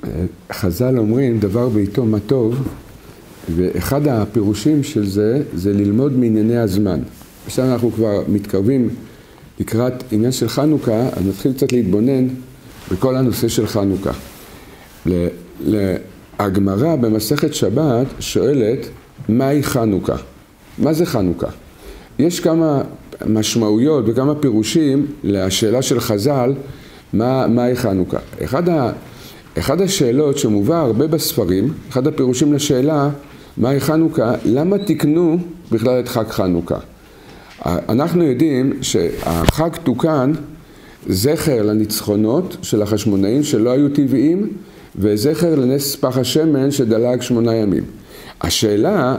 חז"ל אומרים דבר בעיתו מה טוב, ואחד הפירושים של זה, זה ללמוד מענייני הזמן. עכשיו אנחנו כבר מתקרבים לקראת עניין של חנוכה, אז נתחיל קצת להתבונן בכל הנושא של חנוכה. הגמרא במסכת שבת שואלת, מהי חנוכה? מה זה חנוכה? יש כמה משמעויות וכמה פירושים לשאלה של חז"ל, מהי חנוכה? אחד השאלות שמובא הרבה בספרים, אחד הפירושים לשאלה, מהי חנוכה, למה תקנו בכלל את חג חנוכה? אנחנו יודעים שהחג תוקן זכר לניצחונות של החשמונאים שלא היו טבעיים, וזכר לנס פח השמן שדלג 8 ימים. השאלה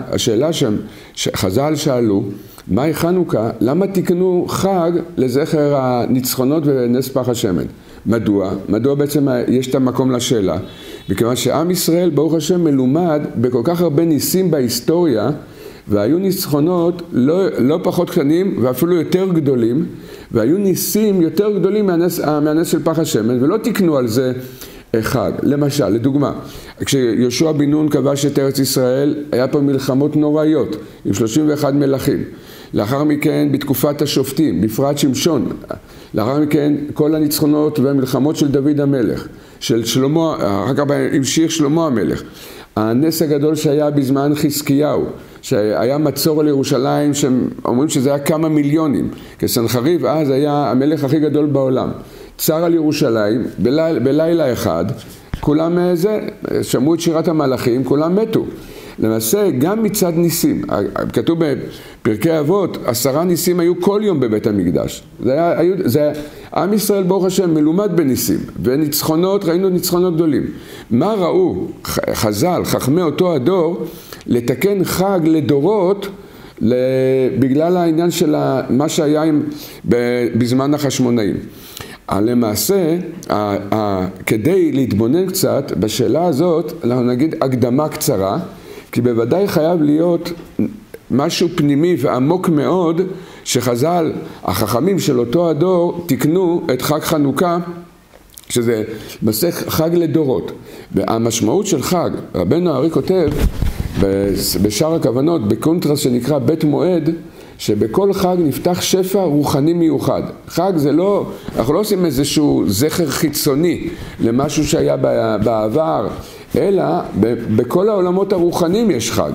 שחז"ל שאלו, מהי חנוכה? למה תקנו חג לזכר הניצחונות ונס פח השמן? מדוע? מדוע בעצם יש את המקום לשאלה? מכיוון שעם ישראל ברוך השם מלומד בכל כך הרבה ניסים בהיסטוריה, והיו ניצחונות לא פחות קטנים ואפילו יותר גדולים, והיו ניסים יותר גדולים מהנס של פח השמן, ולא תקנו על זה חג. למשל, לדוגמה, כשיהושע בן נון כבש את ארץ ישראל, היה פה מלחמות נוראיות עם 31 מלכים. לאחר מכן, בתקופת השופטים, בפרט שמשון, לאחר מכן, כל הניצחונות והמלחמות של דוד המלך, של שלמה, אחר כך המשיך שלמה המלך. הנס הגדול שהיה בזמן חזקיהו, שהיה מצור על ירושלים, שאומרים שזה היה כמה מיליונים, כי סנחריב אז היה המלך הכי גדול בעולם. צר על ירושלים, בלילה אחד, כולם שמעו את שירת המלאכים, כולם מתו. למעשה, גם מצד ניסים, כתוב בפרקי אבות, 10 ניסים היו כל יום בבית המקדש. עם ישראל ברוך השם מלומד בניסים, וניצחונות, ראינו ניצחונות גדולים. מה ראו חז"ל, חכמי אותו הדור, לתקן חג לדורות, בגלל העניין של מה שהיה בזמן החשמונאים. למעשה, כדי להתבונן קצת בשאלה הזאת, אנחנו נגיד הקדמה קצרה, כי בוודאי חייב להיות משהו פנימי ועמוק מאוד, שחז"ל, החכמים של אותו הדור, תקנו את חג חנוכה, שזה מסך חג לדורות. והמשמעות של חג, רבנו הארי כותב, בשאר הכוונות, בקונטרס שנקרא בית מועד, שבכל חג נפתח שפע רוחני מיוחד. חג זה לא, אנחנו לא עושים איזשהו זכר חיצוני למשהו שהיה בעבר, אלא בכל העולמות הרוחניים יש חג.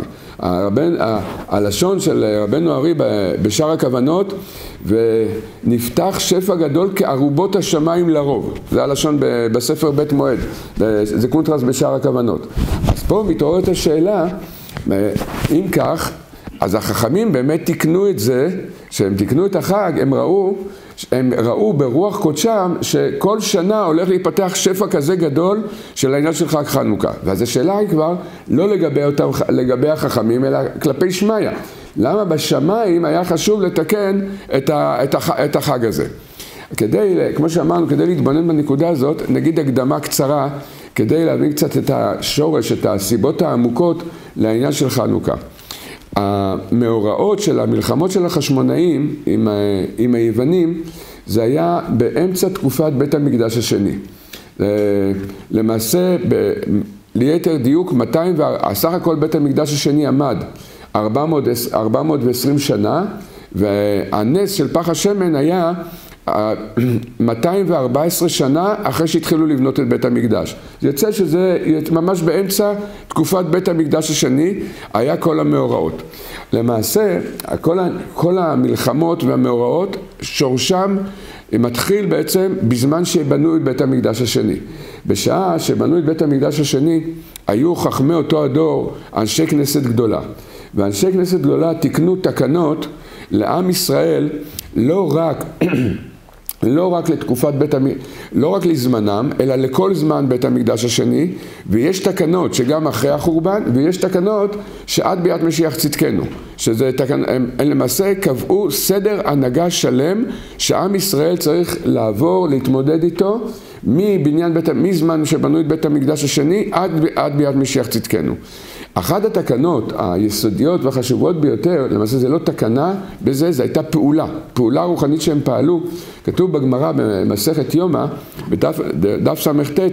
הלשון של רבנו הארי בשאר הכוונות, ונפתח שפע גדול כארובות השמיים לרוב. זה הלשון בספר בית מועד, זה קונטרס בשאר הכוונות. אז פה מתעוררת השאלה, אם כך, אז החכמים באמת תקנו את זה, שהם תקנו את החג, הם ראו ברוח קודשם שכל שנה הולך להיפתח שפע כזה גדול של העניין של חג חנוכה. ואז השאלה היא כבר לא לגבי החכמים, אלא כלפי שמיא. למה בשמיים היה חשוב לתקן את החג הזה? כמו שאמרנו, כדי להתבונן בנקודה הזאת, נגיד הקדמה קצרה, כדי להבין קצת את השורש, את הסיבות העמוקות לעניין של חנוכה. המאורעות של המלחמות של החשמונאים עם היוונים, זה היה באמצע תקופת בית המקדש השני. למעשה, ליתר דיוק, סך הכל בית המקדש השני עמד 420 שנה, והנס של פח השמן היה 214 שנה אחרי שהתחילו לבנות את בית המקדש. זה יוצא שזה ממש באמצע תקופת בית המקדש השני היה כל המאורעות. למעשה, כל המלחמות והמאורעות שורשם מתחיל בעצם בזמן שבנו את בית המקדש השני. בשעה שבנו את בית המקדש השני היו חכמי אותו הדור אנשי כנסת גדולה. ואנשי כנסת גדולה תקנו תקנות לעם ישראל לא רק לתקופת לא רק לזמנם, אלא לכל זמן בית המקדש השני, ויש תקנות שגם אחרי החורבן, ויש תקנות שעד ביאת משיח צדקנו, שזה הם למעשה קבעו סדר הנהגה שלם, שעם ישראל צריך לעבור, להתמודד איתו, מזמן שבנו את בית המקדש השני, עד ביאת משיח צדקנו. אחת התקנות היסודיות והחשובות ביותר, למעשה זה לא תקנה, זה הייתה פעולה רוחנית שהם פעלו. כתוב בגמרא במסכת יומא, בדף ס"ט,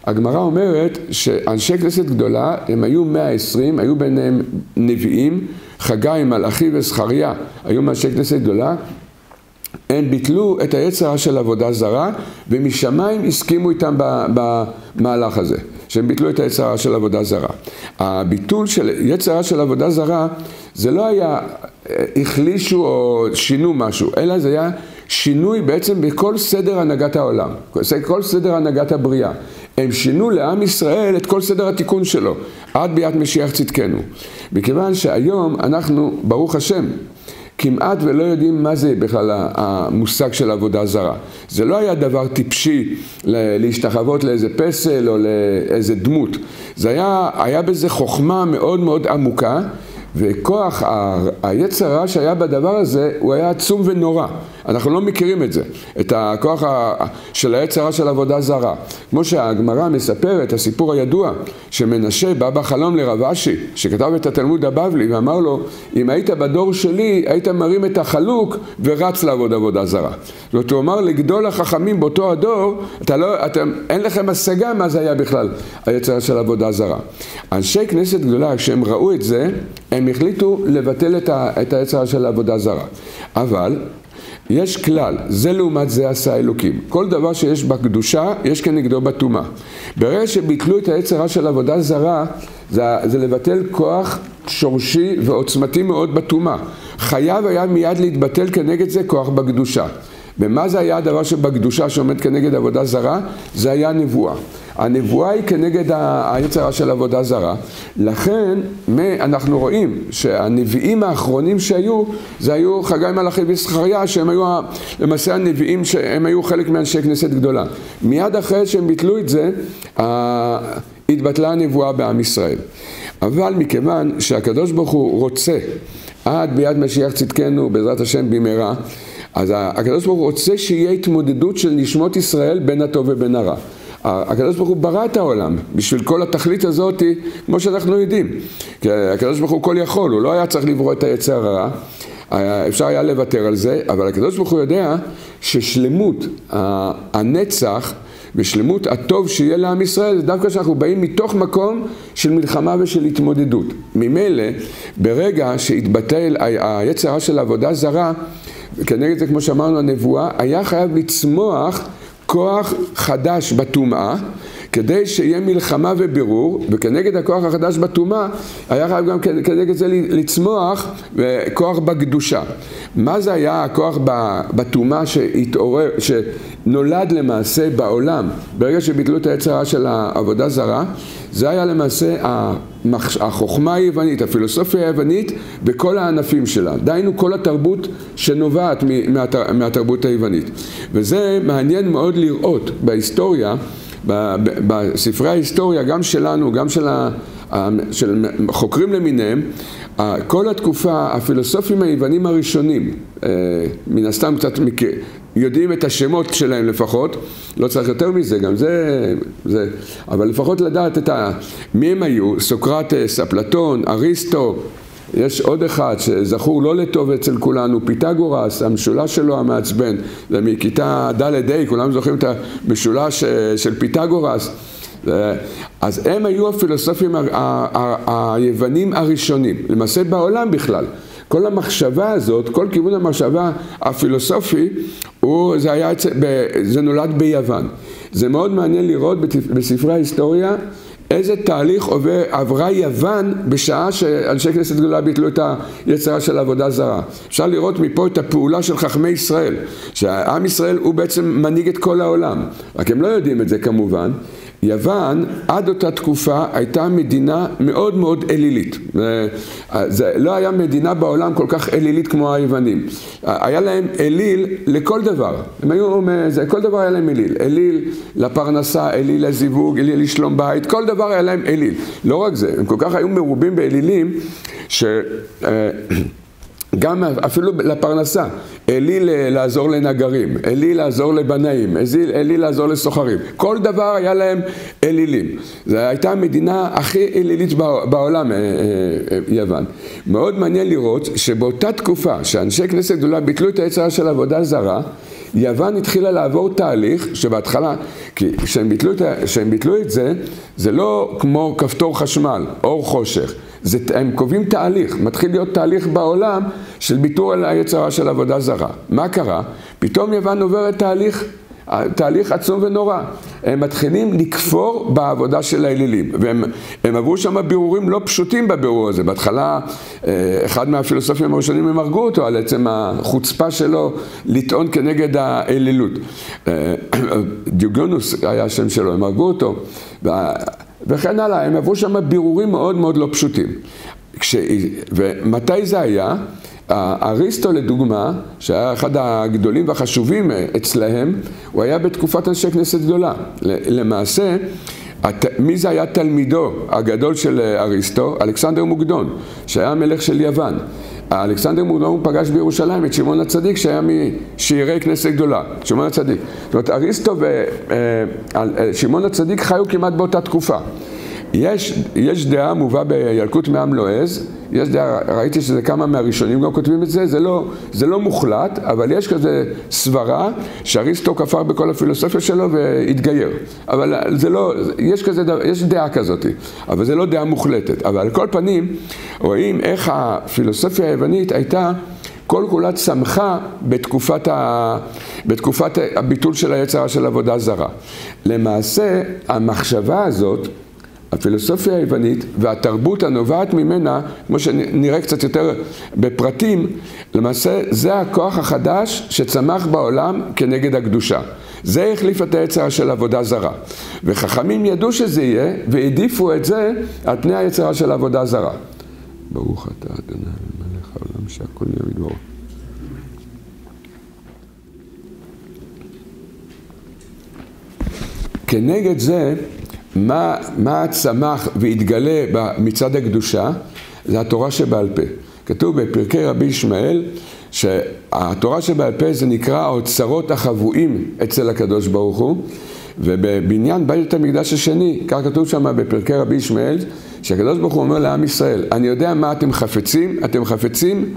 הגמרא אומרת שאנשי כנסת גדולה, הם היו 120, היו ביניהם נביאים, חגי, מלאכי וזכריה, היו מאנשי כנסת גדולה, הם ביטלו את היצר של עבודה זרה, ומשמיים הסכימו איתם במהלך הזה, שהם ביטלו את היצר של עבודה זרה. הביטול של יצר של עבודה זרה, זה לא היה החלישו או שינו משהו, אלא זה היה שינוי בעצם בכל סדר הנהגת העולם, כל סדר הנהגת הבריאה. הם שינו לעם ישראל את כל סדר התיקון שלו, עד ביאת משיח צדקנו. מכיוון שהיום אנחנו, ברוך השם, כמעט ולא יודעים מה זה בכלל המושג של עבודה זרה. זה לא היה דבר טיפשי להשתחוות לאיזה פסל או לאיזה דמות. זה היה בזה חוכמה מאוד מאוד עמוקה, וכוח היצר הרע שהיה בדבר הזה הוא היה עצום ונורא. אנחנו לא מכירים את זה, את הכוח של היצר הרע של עבודה זרה. כמו שהגמרא מספרת, הסיפור הידוע, שמנשה בא בחלום לרב אשי, שכתב את התלמוד הבבלי, ואמר לו, אם היית בדור שלי, היית מרים את החלוק ורץ לעבוד עבודה זרה. זאת אומרת, לגדול החכמים באותו הדור, אין לכם השגה מה זה היה בכלל היצר של עבודה זרה. אנשי כנסת גדולה, כשהם ראו את זה, הם החליטו לבטל את היצר של עבודה זרה. אבל יש כלל, זה לעומת זה עשה אלוקים. כל דבר שיש בקדושה, יש כנגדו בטומאה. ברגע שביטלו את היצר של עבודה זרה, זה לבטל כוח שורשי ועוצמתי מאוד בטומאה. חייב היה מיד להתבטל כנגד זה כוח בקדושה. ומה זה היה הדבר שבקדושה שעומד כנגד עבודה זרה? זה היה נבואה. הנבואה היא כנגד היצר של עבודה זרה. לכן אנחנו רואים שהנביאים האחרונים שהיו, זה היו חגי, מלאכי וזכריה, שהם היו למעשה הנביאים שהם היו חלק מאנשי כנסת גדולה. מיד אחרי שהם ביטלו את זה, התבטלה הנבואה בעם ישראל. אבל מכיוון שהקדוש ברוך הוא רוצה עד ביאת משיח צדקנו בעזרת השם במהרה, אז הקדוש ברוך הוא רוצה שיהיה התמודדות של נשמות ישראל בין הטוב ובין הרע. הקדוש ברוך הוא ברא את העולם בשביל כל התכלית הזאת, כמו שאנחנו יודעים. כי הקדוש ברוך הוא כל יכול, הוא לא היה צריך לברוא את היצר הרע, אפשר היה לוותר על זה, אבל הקדוש ברוך הוא יודע ששלמות הנצח ושלמות הטוב שיהיה לעם ישראל, זה דווקא שאנחנו באים מתוך מקום של מלחמה ושל התמודדות. ממילא, ברגע שהתבטל היצר של עבודה זרה, כנגד זה, כמו שאמרנו, הנבואה, היה חייב לצמוח כוח חדש בטומאה, כדי שיהיה מלחמה ובירור, וכנגד הכוח החדש בטומאה, היה חייב גם כנגד זה לצמוח כוח בקדושה. מה זה היה הכוח בטומאה שהתעורר, שנולד למעשה בעולם, ברגע שביטלו את היצר של העבודה זרה? זה היה למעשה החוכמה היוונית, הפילוסופיה היוונית, בכל הענפים שלה. דהיינו כל התרבות שנובעת מהתרבות היוונית. וזה מעניין מאוד לראות בהיסטוריה, בספרי ההיסטוריה, גם שלנו, גם של חוקרים למיניהם, כל התקופה, הפילוסופים היוונים הראשונים, מן הסתם קצת יודעים את השמות שלהם לפחות, לא צריך יותר מזה, גם זה, אבל לפחות לדעת מי הם היו, סוקרטס, אפלטון, אריסטו, יש עוד אחד שזכור לא לטוב אצל כולנו, פיתגורס, המשולש שלו המעצבן, זה מכיתה ד' ה', כולם זוכרים את המשולש של פיתגורס. אז הם היו הפילוסופים היוונים הראשונים, למעשה בעולם בכלל. כל המחשבה הזאת, כל כיוון המחשבה הפילוסופי, זה נולד ביוון. זה מאוד מעניין לראות בספרי ההיסטוריה איזה תהליך עברה יוון בשעה שאנשי כנסת גדולה ביטלו את היצר של עבודה זרה. אפשר לראות מפה את הפעולה של חכמי ישראל, שהעם ישראל הוא בעצם מנהיג את כל העולם. רק הם לא יודעים את זה כמובן. יוון עד אותה תקופה הייתה מדינה מאוד מאוד אלילית. זה לא היה מדינה בעולם כל כך אלילית כמו היוונים. היה להם אליל לכל דבר. הם היו, כל דבר היה להם אליל. אליל לפרנסה, אליל לזיווג, אליל לשלום בית, כל דבר היה להם אליל. לא רק זה, הם כל כך היו מרובים באלילים גם אפילו לפרנסה, אליל לעזור לנגרים, אליל לעזור לבנאים, אליל לעזור לסוחרים. כל דבר היה להם אלילים. זו הייתה המדינה הכי אלילית בעולם, יוון. מאוד מעניין לראות שבאותה תקופה שאנשי כנסת גדולה ביטלו את היצר של עבודה זרה, יוון התחילה לעבור תהליך שבהתחלה, כי כשהם ביטלו את זה, זה לא כמו כפתור חשמל, אור חושך. הם קובעים תהליך, מתחיל להיות תהליך בעולם של ביטול על היצר הרע של עבודה זרה. מה קרה? פתאום יוון עוברת תהליך עצום ונורא. הם מתחילים לכפור בעבודה של האלילים, והם עברו שם בירורים לא פשוטים בבירור הזה. בהתחלה, אחד מהפילוסופים הראשונים הם הרגו אותו על עצם החוצפה שלו לטעון כנגד האלילות. דיוגונוס היה השם שלו, הם הרגו אותו, וכן הלאה. הם עברו שם בירורים מאוד מאוד לא פשוטים. ומתי זה היה? אריסטו לדוגמה, שהיה אחד הגדולים והחשובים אצלהם, הוא היה בתקופת אנשי כנסת גדולה. למעשה, מי זה היה תלמידו הגדול של אריסטו? אלכסנדר מוקדון, שהיה המלך של יוון. אלכסנדר מוקדון פגש בירושלים את שמעון הצדיק, שהיה משאירי כנסת גדולה, שמעון הצדיק. זאת אומרת, אריסטו ושמעון הצדיק חיו כמעט באותה תקופה. יש דעה מובאה בילקוט מעם לועז, יש דעה, ראיתי שזה כמה מהראשונים גם כותבים את זה, זה לא מוחלט, אבל יש כזה סברה שאריסטו כפר בכל הפילוסופיה שלו והתגייר. אבל זה לא, יש דעה כזאת, אבל זה לא דעה מוחלטת. אבל על כל פנים, רואים איך הפילוסופיה היוונית הייתה כל כולה צמחה בתקופת הביטול של היצר הרע של עבודה זרה. למעשה, המחשבה הזאת, הפילוסופיה היוונית והתרבות הנובעת ממנה, כמו שנראה קצת יותר בפרטים, למעשה זה הכוח החדש שצמח בעולם כנגד הקדושה. זה החליף את היצר של עבודה זרה. וחכמים ידעו שזה יהיה והעדיפו את זה על פני היצר של עבודה זרה. ברוך אתה אדוני מלך העולם שהכל נהיה בדברו. כנגד זה, מה צמח והתגלה מצד הקדושה? זה התורה שבעל פה. כתוב בפרקי רבי ישמעאל שהתורה שבעל פה זה נקרא האוצרות החבואים אצל הקדוש ברוך הוא, ובבניין בית המקדש השני, כך כתוב שם בפרקי רבי ישמעאל, שהקדוש ברוך הוא אומר לעם ישראל, אני יודע מה אתם חפצים, אתם חפצים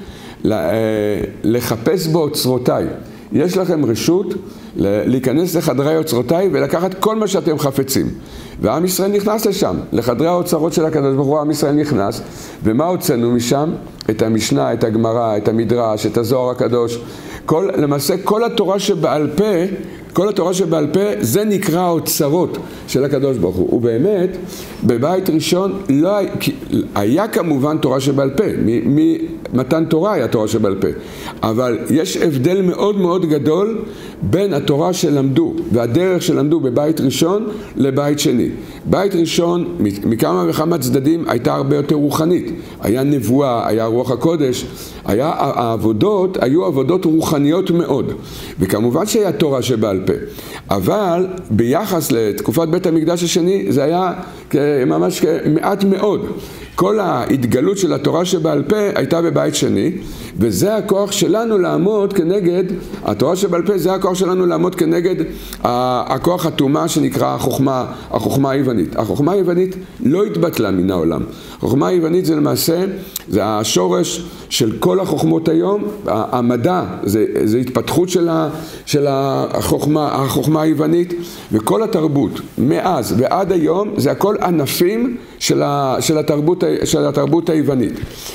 לחפש באוצרותיי. יש לכם רשות להיכנס לחדרי אוצרותיי ולקחת כל מה שאתם חפצים. ועם ישראל נכנס לשם, לחדרי האוצרות של הקדוש ברוך הוא. עם ישראל נכנס, ומה הוצאנו משם? את המשנה, את הגמרא, את המדרש, את הזוהר הקדוש. למעשה כל התורה שבעל פה, כל התורה שבעל פה זה נקרא האוצרות של הקדוש ברוך הוא. ובאמת, בבית ראשון לא היה כמובן תורה שבעל פה, ממתן תורה היה תורה שבעל פה. אבל יש הבדל מאוד מאוד גדול בין התורה שלמדו והדרך שלמדו בבית ראשון לבית שני. בית ראשון, מכמה וכמה צדדים, הייתה הרבה יותר רוחנית. היה נבואה, היה רוח הקודש, היו עבודות רוחניות מאוד. וכמובן שהיה תורה שבעל פה. אבל ביחס לתקופת בית המקדש השני זה היה ממש מעט מאוד. כל ההתגלות של התורה שבעל פה הייתה בבית שני, וזה הכוח שלנו לעמוד כנגד, התורה שבעל פה זה הכוח שלנו לעמוד כנגד הכוח התאומה שנקרא החוכמה היוונית. החוכמה היוונית לא התבטלה מן העולם. החוכמה היוונית זה למעשה, זה השורש של כל החוכמות היום. המדע זה התפתחות של החוכמה היוונית, וכל התרבות מאז ועד היום זה הכל ענפים של התרבות היוונית.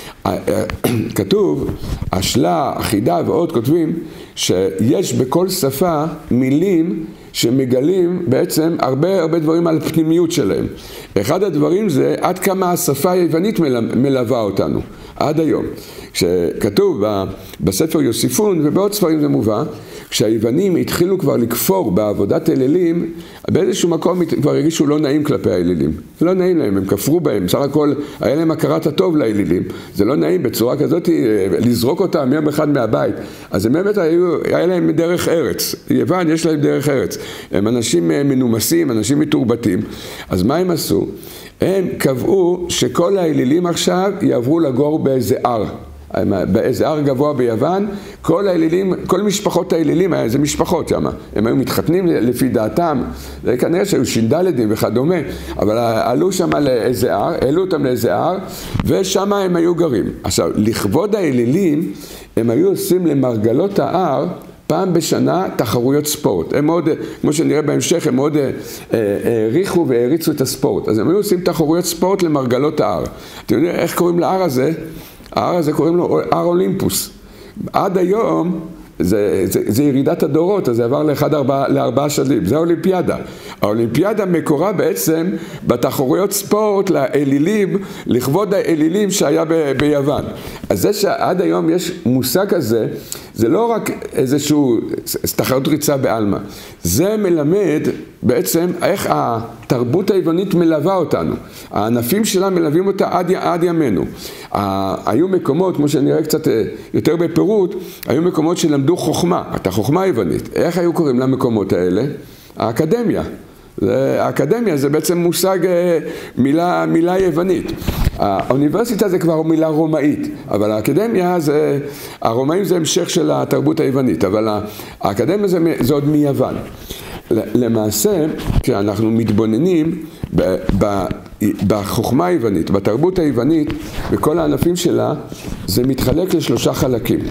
כתוב, השלה, החידה ועוד כותבים שיש בכל שפה מילים שמגלים בעצם הרבה דברים על פנימיות שלהם. אחד הדברים זה עד כמה השפה היוונית מלווה אותנו עד היום. כשכתוב בספר יוסיפון ובעוד ספרים זה מובא, כשהיוונים התחילו כבר לכפור בעבודת אלילים, באיזשהו מקום כבר הרגישו לא נעים כלפי האלילים. זה לא נעים להם, הם כפרו בהם, בסך הכל היה להם הכרת הטוב לאלילים. זה לא נעים בצורה כזאת לזרוק אותם יום אחד מהבית. אז הם באמת היה להם דרך ארץ. יוון יש להם דרך ארץ. הם אנשים מנומסים, אנשים מתורבתים. אז מה הם עשו? הם קבעו שכל האלילים עכשיו יעברו לגור באיזה הר. באיזה הר גבוה ביוון, כל משפחות האלילים, זה משפחות שם, הם היו מתחתנים לפי דעתם, כנראה שהיו שינדלדים וכדומה, אבל עלו שם לאיזה הר, העלו אותם לאיזה הר, ושם הם היו גרים. עכשיו, לכבוד האלילים, הם היו עושים למרגלות ההר פעם בשנה תחרויות ספורט. הם מאוד, כמו שנראה בהמשך, הם מאוד העריכו והעריצו את הספורט. אז הם היו עושים תחרויות ספורט למרגלות ההר. אתם יודעים איך קוראים להר הזה? ההר הזה קוראים לו הר אולימפוס. עד היום זה ירידת הדורות, אז זה עבר לארבעה שנים, זה האולימפיאדה. האולימפיאדה מקורה בעצם בתחרויות ספורט לאלילים, לכבוד האלילים שהיה ביוון. אז זה שעד היום יש מושג כזה, זה לא רק איזשהו תחרות ריצה בעלמא, זה מלמד בעצם איך התרבות היוונית מלווה אותנו. הענפים שלה מלווים אותה עד ימינו. היו מקומות, כמו שנראה קצת יותר בפירוט, היו מקומות שלמדו חוכמה, את החוכמה היוונית. איך היו קוראים למקומות האלה? האקדמיה. האקדמיה זה בעצם מושג מילה יוונית. האוניברסיטה זה כבר מילה רומאית, אבל האקדמיה הרומאים זה המשך של התרבות היוונית, אבל האקדמיה זה עוד מיוון. למעשה, כשאנחנו מתבוננים בחוכמה היוונית, בתרבות היוונית, בכל הענפים שלה, זה מתחלק לשלושה חלקים.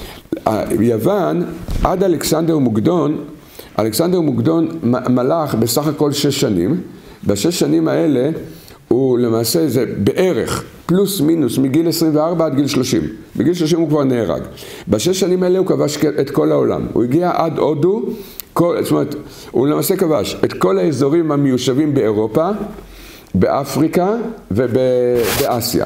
יוון, עד אלכסנדר מוקדון, אלכסנדר מוקדון מלך בסך הכל 6 שנים. ב6 שנים האלה הוא למעשה זה בערך פלוס מינוס מגיל 24 עד גיל 30. בגיל 30 הוא כבר נהרג. ב6 שנים האלה הוא כבש את כל העולם. הוא הגיע עד הודו, זאת אומרת, הוא למעשה כבש את כל האזורים המיושבים באירופה, באפריקה ובאסיה.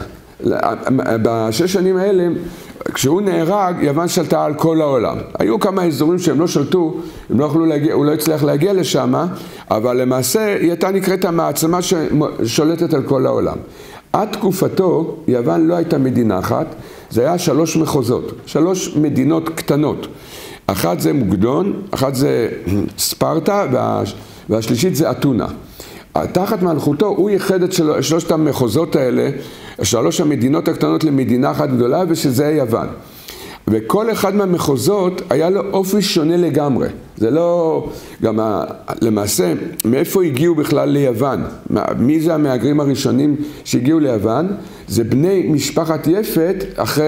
ב6 שנים האלה, כשהוא נהרג, יוון שלטה על כל העולם. היו כמה אזורים שהם לא שלטו, הם לא יכלו להגיע, הוא לא הצליח להגיע לשם, אבל למעשה היא הייתה נקראת המעצמה ששולטת על כל העולם. עד תקופתו, יוון לא הייתה מדינה אחת, זה היה 3 מחוזות, 3 מדינות קטנות. אחת זה מוקדון, אחת זה ספרטה, והשלישית זה אתונה. תחת מלכותו הוא ייחד את 3 המחוזות האלה, 3 המדינות הקטנות למדינה אחת גדולה, ושזה יוון. וכל אחד מהמחוזות היה לו אופי שונה לגמרי. זה לא, גם למעשה, מאיפה הגיעו בכלל ליוון? מי זה המהגרים הראשונים שהגיעו ליוון? זה בני משפחת יפת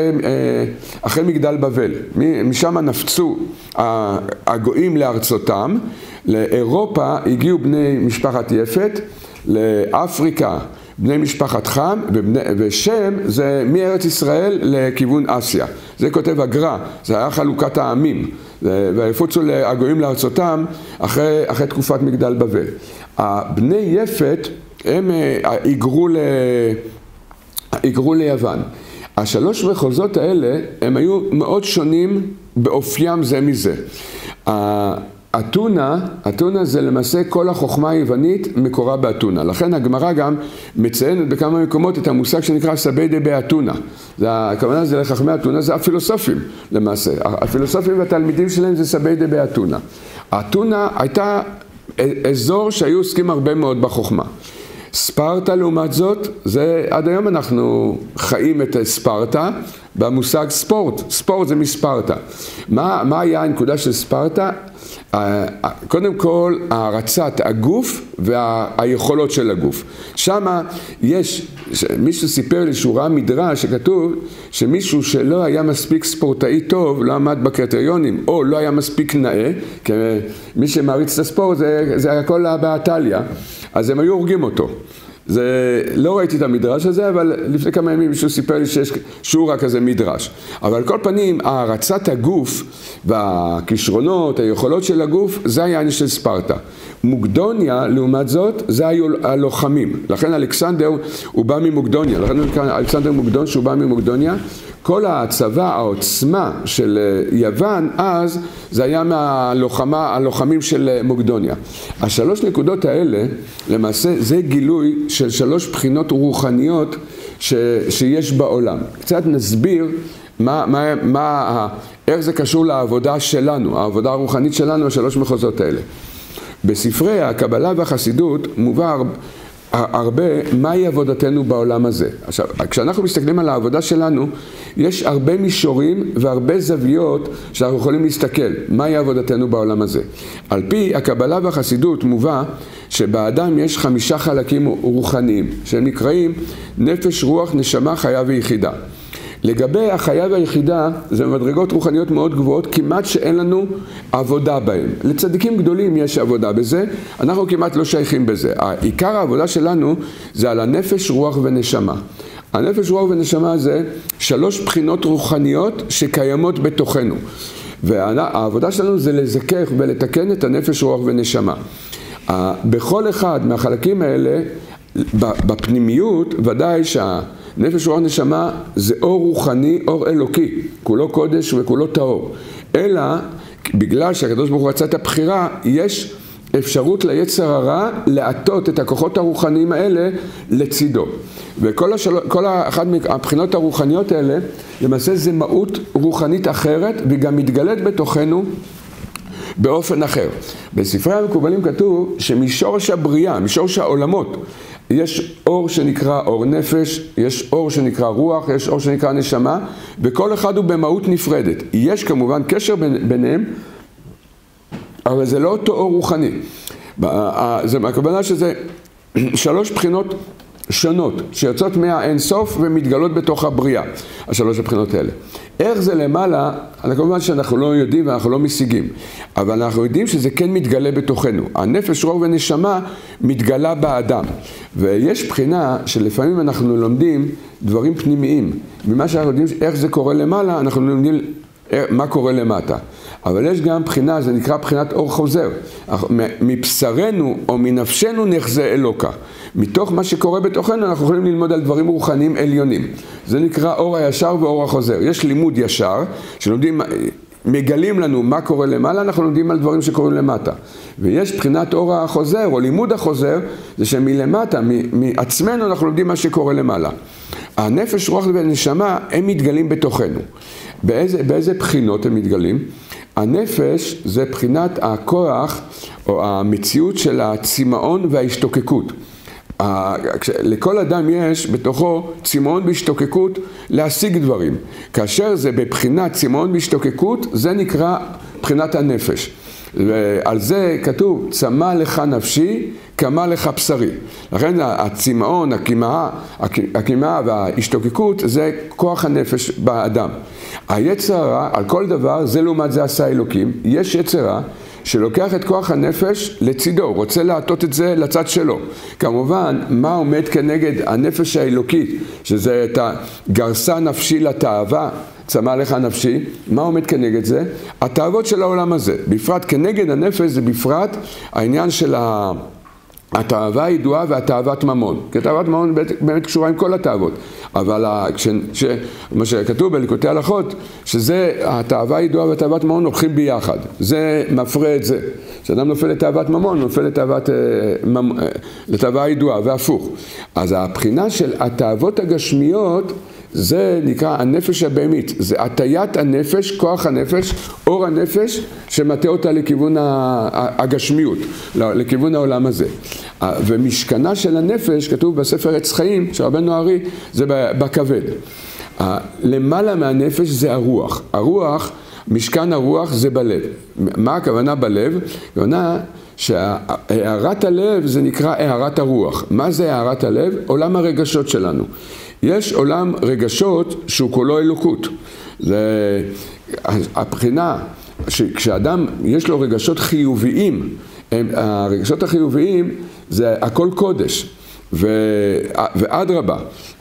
אחרי מגדל בבל. משם נפצו הגויים לארצותם. לאירופה הגיעו בני משפחת יפת, לאפריקה בני משפחת חם, ושם זה מארץ ישראל לכיוון אסיה. זה כותב הגר"א, זה היה חלוקת העמים, והפוצו הגויים לארצותם אחרי תקופת מגדל בבל. בני יפת הם היגרו ליוון. 3 מחוזות האלה הם היו מאוד שונים באופיים זה מזה. אתונה זה למעשה כל החוכמה היוונית מקורה באתונה. לכן הגמרא גם מציינת בכמה מקומות את המושג שנקרא סביידי באתונה. הכוונה זה לחכמי אתונה, זה הפילוסופים למעשה. הפילוסופים והתלמידים שלהם זה סביידי באתונה. אתונה הייתה אזור שהיו עוסקים הרבה מאוד בחוכמה. ספרטה לעומת זאת, זה עד היום אנחנו חיים את ספרטה במושג ספורט. ספורט זה מספרטה. מה היה הנקודה של ספרטה? קודם כל, הערצת הגוף והיכולות של הגוף. שמה יש, מישהו סיפר לי שהוא ראה מדרש שכתוב שמישהו שלא היה מספיק ספורטאי טוב, לא עמד בקריטריונים, או לא היה מספיק נאה, כי מי שמעריץ את הספורט זה הכל באיטליה, אז הם היו הורגים אותו. לא ראיתי את המדרש הזה, אבל לפני כמה ימים מישהו סיפר לי שיש שורה כזה מדרש. אבל על כל פנים, הערצת הגוף והכישרונות, היכולות של הגוף, זה העניין של ספרטה. מוקדוניה, לעומת זאת, זה היו הלוחמים. לכן אלכסנדר הוא בא ממוקדוניה. לכן אלכסנדר מוקדון שהוא בא ממוקדוניה. כל הצבא, העוצמה של יוון, אז זה היה מהלוחמים של מוקדוניה. 3 נקודות האלה, למעשה, זה גילוי של 3 בחינות רוחניות שיש בעולם. קצת נסביר איך זה קשור לעבודה שלנו, העבודה הרוחנית שלנו, 3 מחוזות האלה. בספרי הקבלה והחסידות מובא הרבה מהי עבודתנו בעולם הזה. עכשיו, כשאנחנו מסתכלים על העבודה שלנו, יש הרבה מישורים והרבה זוויות שאנחנו יכולים להסתכל, מהי עבודתנו בעולם הזה. על פי הקבלה והחסידות מובא שבאדם יש 5 חלקים רוחניים, שהם נקראים נפש, רוח, נשמה, חיה ויחידה. לגבי החיה והיחידה, זה מדרגות רוחניות מאוד גבוהות, כמעט שאין לנו עבודה בהם. לצדיקים גדולים יש עבודה בזה, אנחנו כמעט לא שייכים בזה. עיקר העבודה שלנו זה על הנפש, רוח ונשמה. הנפש, רוח ונשמה זה 3 בחינות רוחניות שקיימות בתוכנו. והעבודה שלנו זה לזכך ולתקן את הנפש, רוח ונשמה. בכל אחד מהחלקים האלה, בפנימיות, ודאי שהנפש, רוח ונשמה זה אור רוחני, אור אלוקי, כולו קודש וכולו טהור. אלא, בגלל שהקדוש ברוך הוא רצה את הבחירה, יש אפשרות ליצר הרע להטות את הכוחות הרוחניים האלה לצידו. וכל אחת מהבחינות הרוחניות האלה, למעשה זה מהות רוחנית אחרת, וגם מתגלית בתוכנו באופן אחר. בספרי המקובלים כתוב שמשורש הבריאה, משורש העולמות, יש אור שנקרא אור נפש, יש אור שנקרא רוח, יש אור שנקרא נשמה, וכל אחד הוא במהות נפרדת. יש כמובן קשר ביניהם, אבל זה לא אותו אור רוחני. זה הכוונה שזה 3 בחינות שונות שיוצאות מהאינסוף ומתגלות בתוך הבריאה, 3 הבחינות האלה. איך זה למעלה, כמובן שאנחנו לא יודעים ואנחנו לא משיגים, אבל אנחנו יודעים שזה כן מתגלה בתוכנו. הנפש, רוח ונשמה מתגלה באדם, ויש בחינה שלפעמים אנחנו לומדים דברים פנימיים. ממה שאנחנו יודעים איך זה קורה למעלה, אנחנו לומדים מה קורה למטה. אבל יש גם בחינה, זה נקרא בחינת אור חוזר. מבשרנו או מנפשנו נחזה אלוקה. מתוך מה שקורה בתוכנו אנחנו יכולים ללמוד על דברים רוחניים עליונים. זה נקרא אור הישר ואור החוזר. יש לימוד ישר, שלומדים, מגלים לנו מה קורה למעלה, אנחנו לומדים על דברים שקורים למטה. ויש בחינת אור החוזר או לימוד החוזר, זה שמלמטה, מעצמנו אנחנו לומדים מה שקורה למעלה. הנפש, רוח ונשמה הם מתגלים בתוכנו. באיזה בחינות הם מתגלים? הנפש זה בחינת הכוח או המציאות של הצמאון וההשתוקקות. לכל אדם יש בתוכו צמאון בהשתוקקות להשיג דברים. כאשר זה בבחינת צמאון בהשתוקקות, זה נקרא בחינת הנפש. ועל זה כתוב, צמא לך נפשי, קמה לך בשרי. לכן הצמאון, הכימאה וההשתוקקות זה כוח הנפש באדם. היצר הרע, על כל דבר, זה לעומת זה עשה אלוקים. יש יצר רע שלוקח את כוח הנפש לצידו, רוצה להטות את זה לצד שלו. כמובן, מה עומד כנגד הנפש האלוקית, שזה את הגרסה נפשי לתאווה, צמא לך נפשי, מה עומד כנגד זה? התאוות של העולם הזה. בפרט כנגד הנפש זה בפרט העניין של התאווה הידועה והתאוות ממון. כי תאוות ממון באמת קשורה עם כל התאוות. אבל מה שכתוב בליקוטי הלכות, שזה התאווה הידועה והתאוות ממון הולכים ביחד. זה מפרה את זה. כשאדם נופל לתאוות ממון, נופל לתאווה הידועה והפוך. אז הבחינה של התאוות הגשמיות, זה נקרא הנפש הבהמית, זה הטיית הנפש, כוח הנפש, אור הנפש, שמטה אותה לכיוון הגשמיות, לכיוון העולם הזה. ומשכנה של הנפש, כתוב בספר עץ חיים, של רבנו הארי, זה בכבד. למעלה מהנפש זה הרוח. הרוח, משכן הרוח זה בלב. מה הכוונה בלב? הכוונה שהערת הלב זה נקרא הערת הרוח. מה זה הערת הלב? עולם הרגשות שלנו. יש עולם רגשות שהוא כולו אלוקות. זה הבחינה שכשאדם יש לו רגשות חיוביים, הרגשות החיוביים זה הכל קודש, ואדרבה.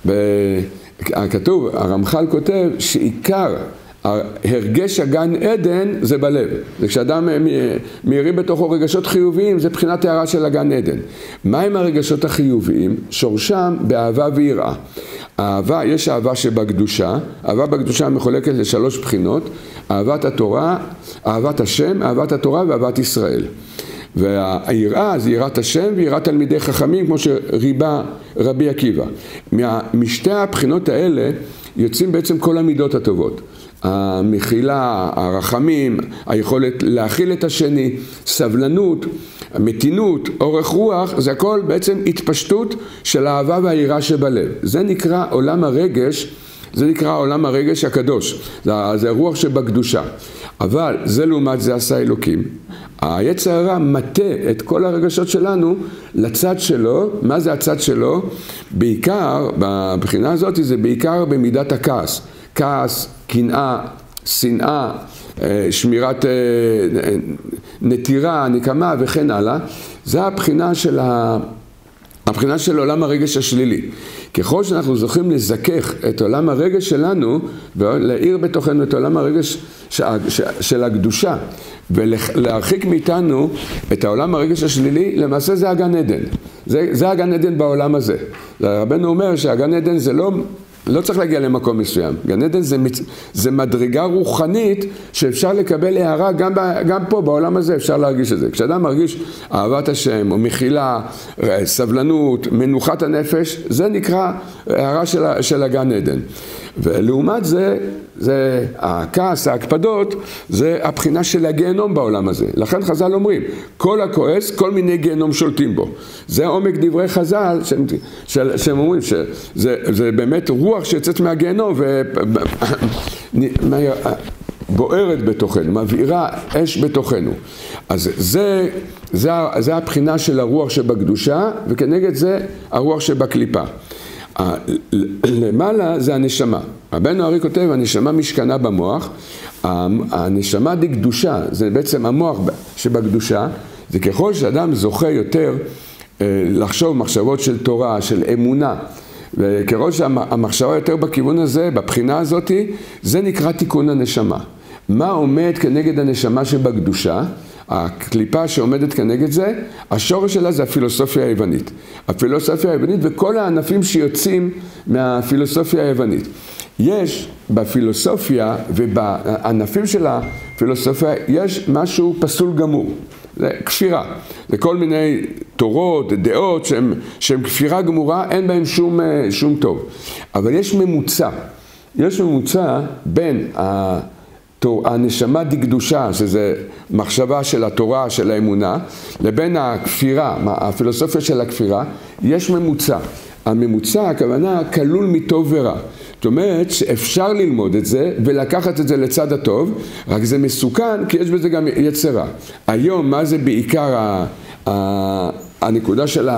כתוב, הרמח"ל כותב שעיקר הרגש הגן עדן זה בלב. וכשאדם מאירים בתוכו רגשות חיוביים, זה בחינת הערה של הגן עדן. מה עם הרגשות החיוביים? שורשם באהבה ויראה. אהבה, יש אהבה שבקדושה. אהבה בקדושה מחולקת ל3 בחינות. אהבת התורה, אהבת השם, אהבת התורה ואהבת ישראל. והיראה זה יראת השם ויראת תלמידי חכמים, כמו שריבה רבי עקיבא. משתי הבחינות האלה יוצאים בעצם כל המידות הטובות. המחילה, הרחמים, היכולת להכיל את השני, סבלנות, מתינות, אורך רוח, זה הכל בעצם התפשטות של האהבה והיראה שבלב. זה נקרא עולם הרגש, זה נקרא עולם הרגש הקדוש. זה הרוח שבקדושה. אבל זה לעומת זה עשה אלוקים. היצר הרע מטה את כל הרגשות שלנו לצד שלו. מה זה הצד שלו? בעיקר, בבחינה הזאת זה בעיקר במידת הכעס. כעס, קנאה, שנאה, שמירת נטירה, נקמה וכן הלאה. זה הבחינה של עולם הרגש השלילי. ככל שאנחנו זוכים לזכך את עולם הרגש שלנו ולהאיר בתוכנו את עולם הרגש של הקדושה ולהרחיק מאיתנו את העולם הרגש השלילי, למעשה זה הגן עדן. זה הגן עדן בעולם הזה. רבנו אומר שהגן עדן זה לא צריך להגיע למקום מסוים. גן עדן זה מדרגה רוחנית שאפשר לקבל הערה, גם פה בעולם הזה אפשר להרגיש את זה. כשאדם מרגיש אהבת השם או מחילה, סבלנות, מנוחת הנפש, זה נקרא הערה של הגן עדן. ולעומת זה הכעס, ההקפדות, זה הבחינה של הגיהנום בעולם הזה. לכן חז"ל אומרים, כל הכועס, כל מיני גיהנום שולטים בו. זה עומק דברי חז"ל שהם אומרים שזה באמת רוח שיוצאת מהגיהנום ובוערת בתוכנו, מבעירה אש בתוכנו. אז זה הבחינה של הרוח שבקדושה, וכנגד זה הרוח שבקליפה. למעלה זה הנשמה. רבנו ארי כותב, הנשמה משכנה במוח. הנשמה די קדושה, זה בעצם המוח שבקדושה. זה ככל שאדם זוכה יותר לחשוב מחשבות של תורה, של אמונה, וככל שהמחשבה יותר בכיוון הזה, בבחינה הזאת, זה נקרא תיקון הנשמה. מה עומד כנגד הנשמה שבקדושה? הקליפה שעומדת כנגד זה, השורש שלה זה הפילוסופיה היוונית. הפילוסופיה היוונית וכל הענפים שיוצאים מהפילוסופיה היוונית. יש בפילוסופיה ובענפים של הפילוסופיה, יש משהו פסול גמור. זה כפירה. זה כל מיני תורות, דעות שהן כפירה גמורה, אין בהן שום טוב. אבל יש ממוצע. יש ממוצע בין הנשמה דקדושה, שזה מחשבה של התורה, של האמונה, לבין הכפירה, הפילוסופיה של הכפירה, יש ממוצע. הממוצע, הכוונה, כלול מטוב ורע. זאת אומרת שאפשר ללמוד את זה ולקחת את זה לצד הטוב, רק זה מסוכן כי יש בזה גם יצרה. היום מה זה בעיקר הנקודה של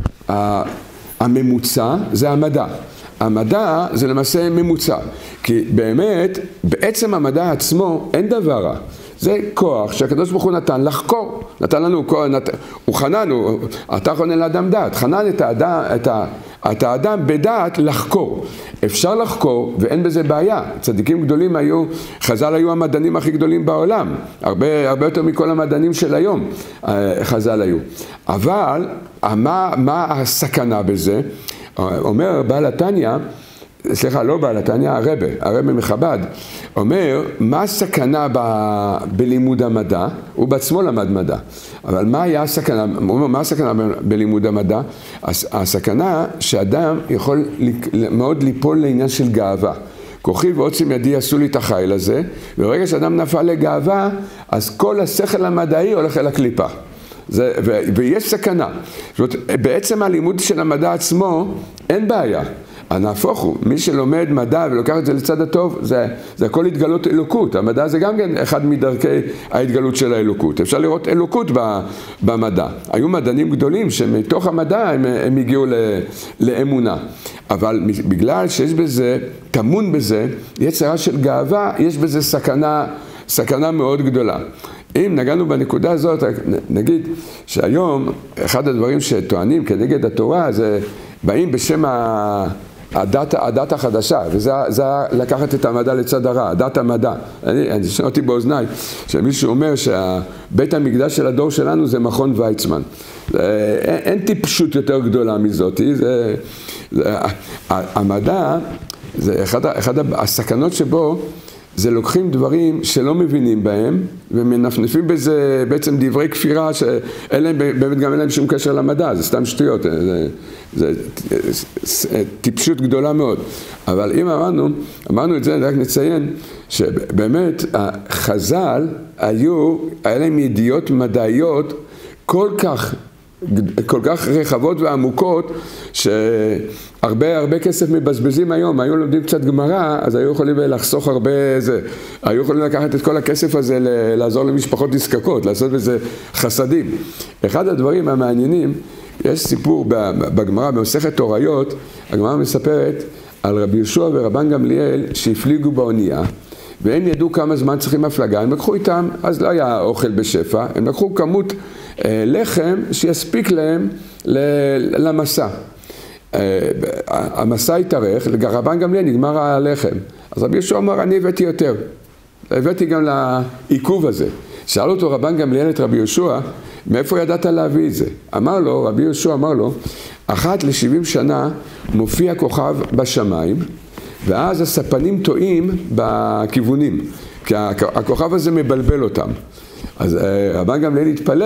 הממוצע? זה המדע. המדע זה למעשה ממוצע, כי באמת, בעצם המדע עצמו אין דבר רע. זה כוח שהקדוש ברוך הוא נתן לחקור, נתן לנו כוח, הוא חנן, אתה חונן לאדם דעת, חנן את האדם בדעת לחקור. אפשר לחקור ואין בזה בעיה. צדיקים גדולים היו, חז"ל היו המדענים הכי גדולים בעולם, הרבה יותר מכל המדענים של היום חז"ל היו. אבל מה הסכנה בזה? אומר בעל התניא, סליחה, לא בעל התניא, הרבי מחב"ד, אומר, מה הסכנה בלימוד המדע? הוא בעצמו למד מדע. אבל מה היה הסכנה? הוא אומר, מה הסכנה בלימוד המדע? הסכנה שאדם יכול מאוד ליפול לעניין של גאווה. כוחי ועוצם ידי עשו לי את החיל הזה, וברגע שאדם נפל לגאווה, אז כל השכל המדעי הולך אל הקליפה. ויש סכנה. זאת אומרת, בעצם הלימוד של המדע עצמו אין בעיה. נהפוך הוא, מי שלומד מדע ולוקח את זה לצד הטוב, זה הכל התגלות אלוקות. המדע זה גם כן אחד מדרכי ההתגלות של האלוקות. אפשר לראות אלוקות במדע. היו מדענים גדולים שמתוך המדע הם הגיעו לאמונה. אבל בגלל שיש בזה, טמון בזה, יצרה של גאווה, יש בזה סכנה מאוד גדולה. אם נגענו בנקודה הזאת, נגיד שהיום אחד הדברים שטוענים כנגד התורה זה באים בשם הדת החדשה, וזה לקחת את המדע לצד הרע, דת המדע. אני שמעתי באוזניי שמישהו אומר שהבית המקדש של הדור שלנו זה מכון ויצמן. אין טיפשות יותר גדולה מזאת. המדע, זה אחד הסכנות שבו, זה לוקחים דברים שלא מבינים בהם, ומנפנפים בזה בעצם דברי כפירה באמת גם אין להם שום קשר למדע, זה סתם שטויות, זה טיפשות גדולה מאוד. אבל אם אמרנו את זה, רק נציין שבאמת חז"ל היה להם ידיעות מדעיות כל כך רחבות ועמוקות, שהרבה כסף מבזבזים היום. היו לומדים קצת גמרא, אז היו יכולים לחסוך הרבה היו יכולים לקחת את כל הכסף הזה לעזור למשפחות נזקקות, לעשות בזה חסדים. אחד הדברים המעניינים, יש סיפור בגמרא, במסכת תוריות, הגמרא מספרת על רבי יהושע ורבן גמליאל שהפליגו באונייה, והם ידעו כמה זמן צריכים הפלגה, הם לקחו איתם, אז לא היה אוכל בשפע, הם לקחו כמות לחם שיספיק להם למסע. המסע התארך, לרבן גמליאל נגמר הלחם, אז רבי יהושע אמר, אני הבאתי יותר, הבאתי גם לעיכוב הזה. שאל אותו רבן גמליאל את רבי יהושע, מאיפה ידעת להביא את זה? אמר לו, רבי יהושע אמר לו, אחת ל-70 שנה מופיע כוכב בשמיים, ואז הספנים טועים בכיוונים, כי הכוכב הזה מבלבל אותם. אז רבן גמליאל התפלא,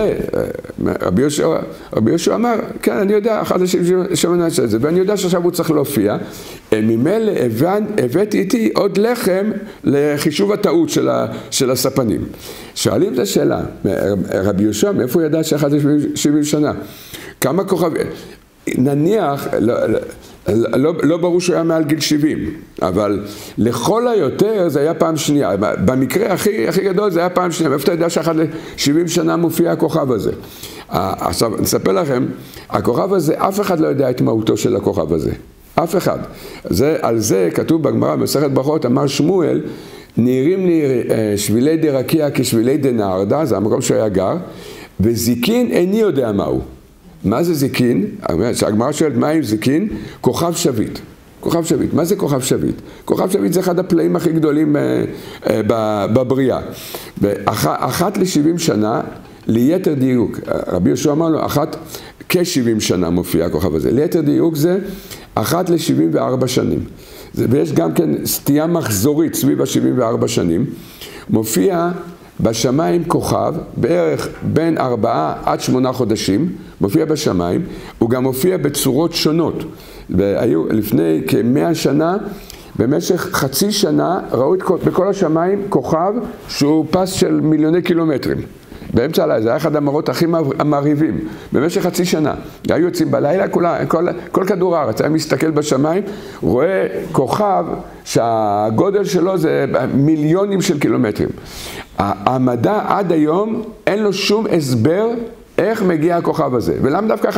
רבי יהושע אמר, כן, אני יודע, אחת ל-70 שנה של זה, ואני יודע שעכשיו הוא צריך להופיע, ממילא הבאתי איתי עוד לחם לחישוב הטעות של הספנים. שואלים את השאלה, רבי יהושע, מאיפה ידע שאחת ל-70 שנה? כמה כוכבים? נניח, לא ברור שהוא היה מעל גיל 70, אבל לכל היותר זה היה פעם שנייה. במקרה הכי גדול זה היה פעם שנייה. מאיפה אתה יודע שאחת ל-70 שנה מופיע הכוכב הזה? עכשיו, נספר לכם, הכוכב הזה, אף אחד לא יודע את מהותו של הכוכב הזה. אף אחד. על זה כתוב בגמרא, במסכת ברכות, אמר שמואל, נראים לי שבילי דרקיע כשבילי דנהרדה, זה המקום שהוא היה גר, וזיקין איני יודע מהו. מה זה זיקין? הגמרא שואלת מה עם זיקין? כוכב שביט. כוכב שביט. מה זה כוכב שביט? כוכב שביט זה אחד הפלאים הכי גדולים בבריאה. אחת ל-70 שנה, ליתר דיוק, רבי יהושע אמר לו, אחת כ-70 שנה מופיע הכוכב הזה. ליתר דיוק זה אחת ל-74 שנים. ויש גם כן סטייה מחזורית סביב ה-74 שנים. מופיע בשמיים כוכב, בערך בין 4 עד 8 חודשים, מופיע בשמיים, הוא גם מופיע בצורות שונות. והיו לפני כ-100 שנה, במשך חצי שנה, ראו בכל השמיים כוכב שהוא פס של מיליוני קילומטרים. באמצע הלילה, זה היה אחד המראות הכי מרהיבים, במשך חצי שנה. היו יוצאים בלילה, כל כדור הארץ היה מסתכל בשמיים, רואה כוכב שהגודל שלו זה מיליונים של קילומטרים. המדע עד היום אין לו שום הסבר איך מגיע הכוכב הזה, ולמה דווקא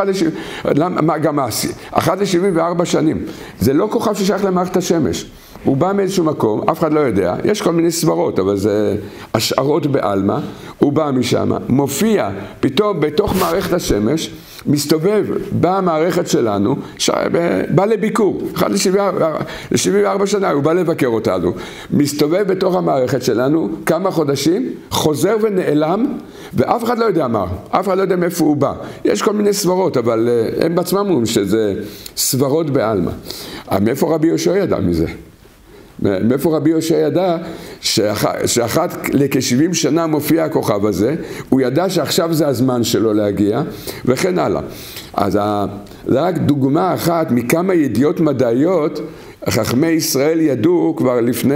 אחת ל-74 שנים. זה לא כוכב ששייך למערכת השמש. הוא בא מאיזשהו מקום, אף אחד לא יודע, יש כל מיני סברות, אבל זה השערות בעלמא, הוא בא משם, מופיע פתאום בתוך מערכת השמש, מסתובב במערכת שלנו, בא לביקור, אחד ל-74 שנה, הוא בא לבקר אותנו, מסתובב בתוך המערכת שלנו כמה חודשים, חוזר ונעלם, ואף אחד לא יודע מה, אף אחד לא יודע מאיפה הוא בא. יש כל מיני סברות, אבל הם בעצמם אומרים שזה סברות בעלמא. מאיפה רבי יהושע ידע מזה? מאיפה רבי יהושע ידע שאחת לכ-70 שנה מופיע הכוכב הזה, הוא ידע שעכשיו זה הזמן שלו להגיע, וכן הלאה. אז זה רק דוגמה אחת מכמה ידיעות מדעיות, חכמי ישראל ידעו כבר לפני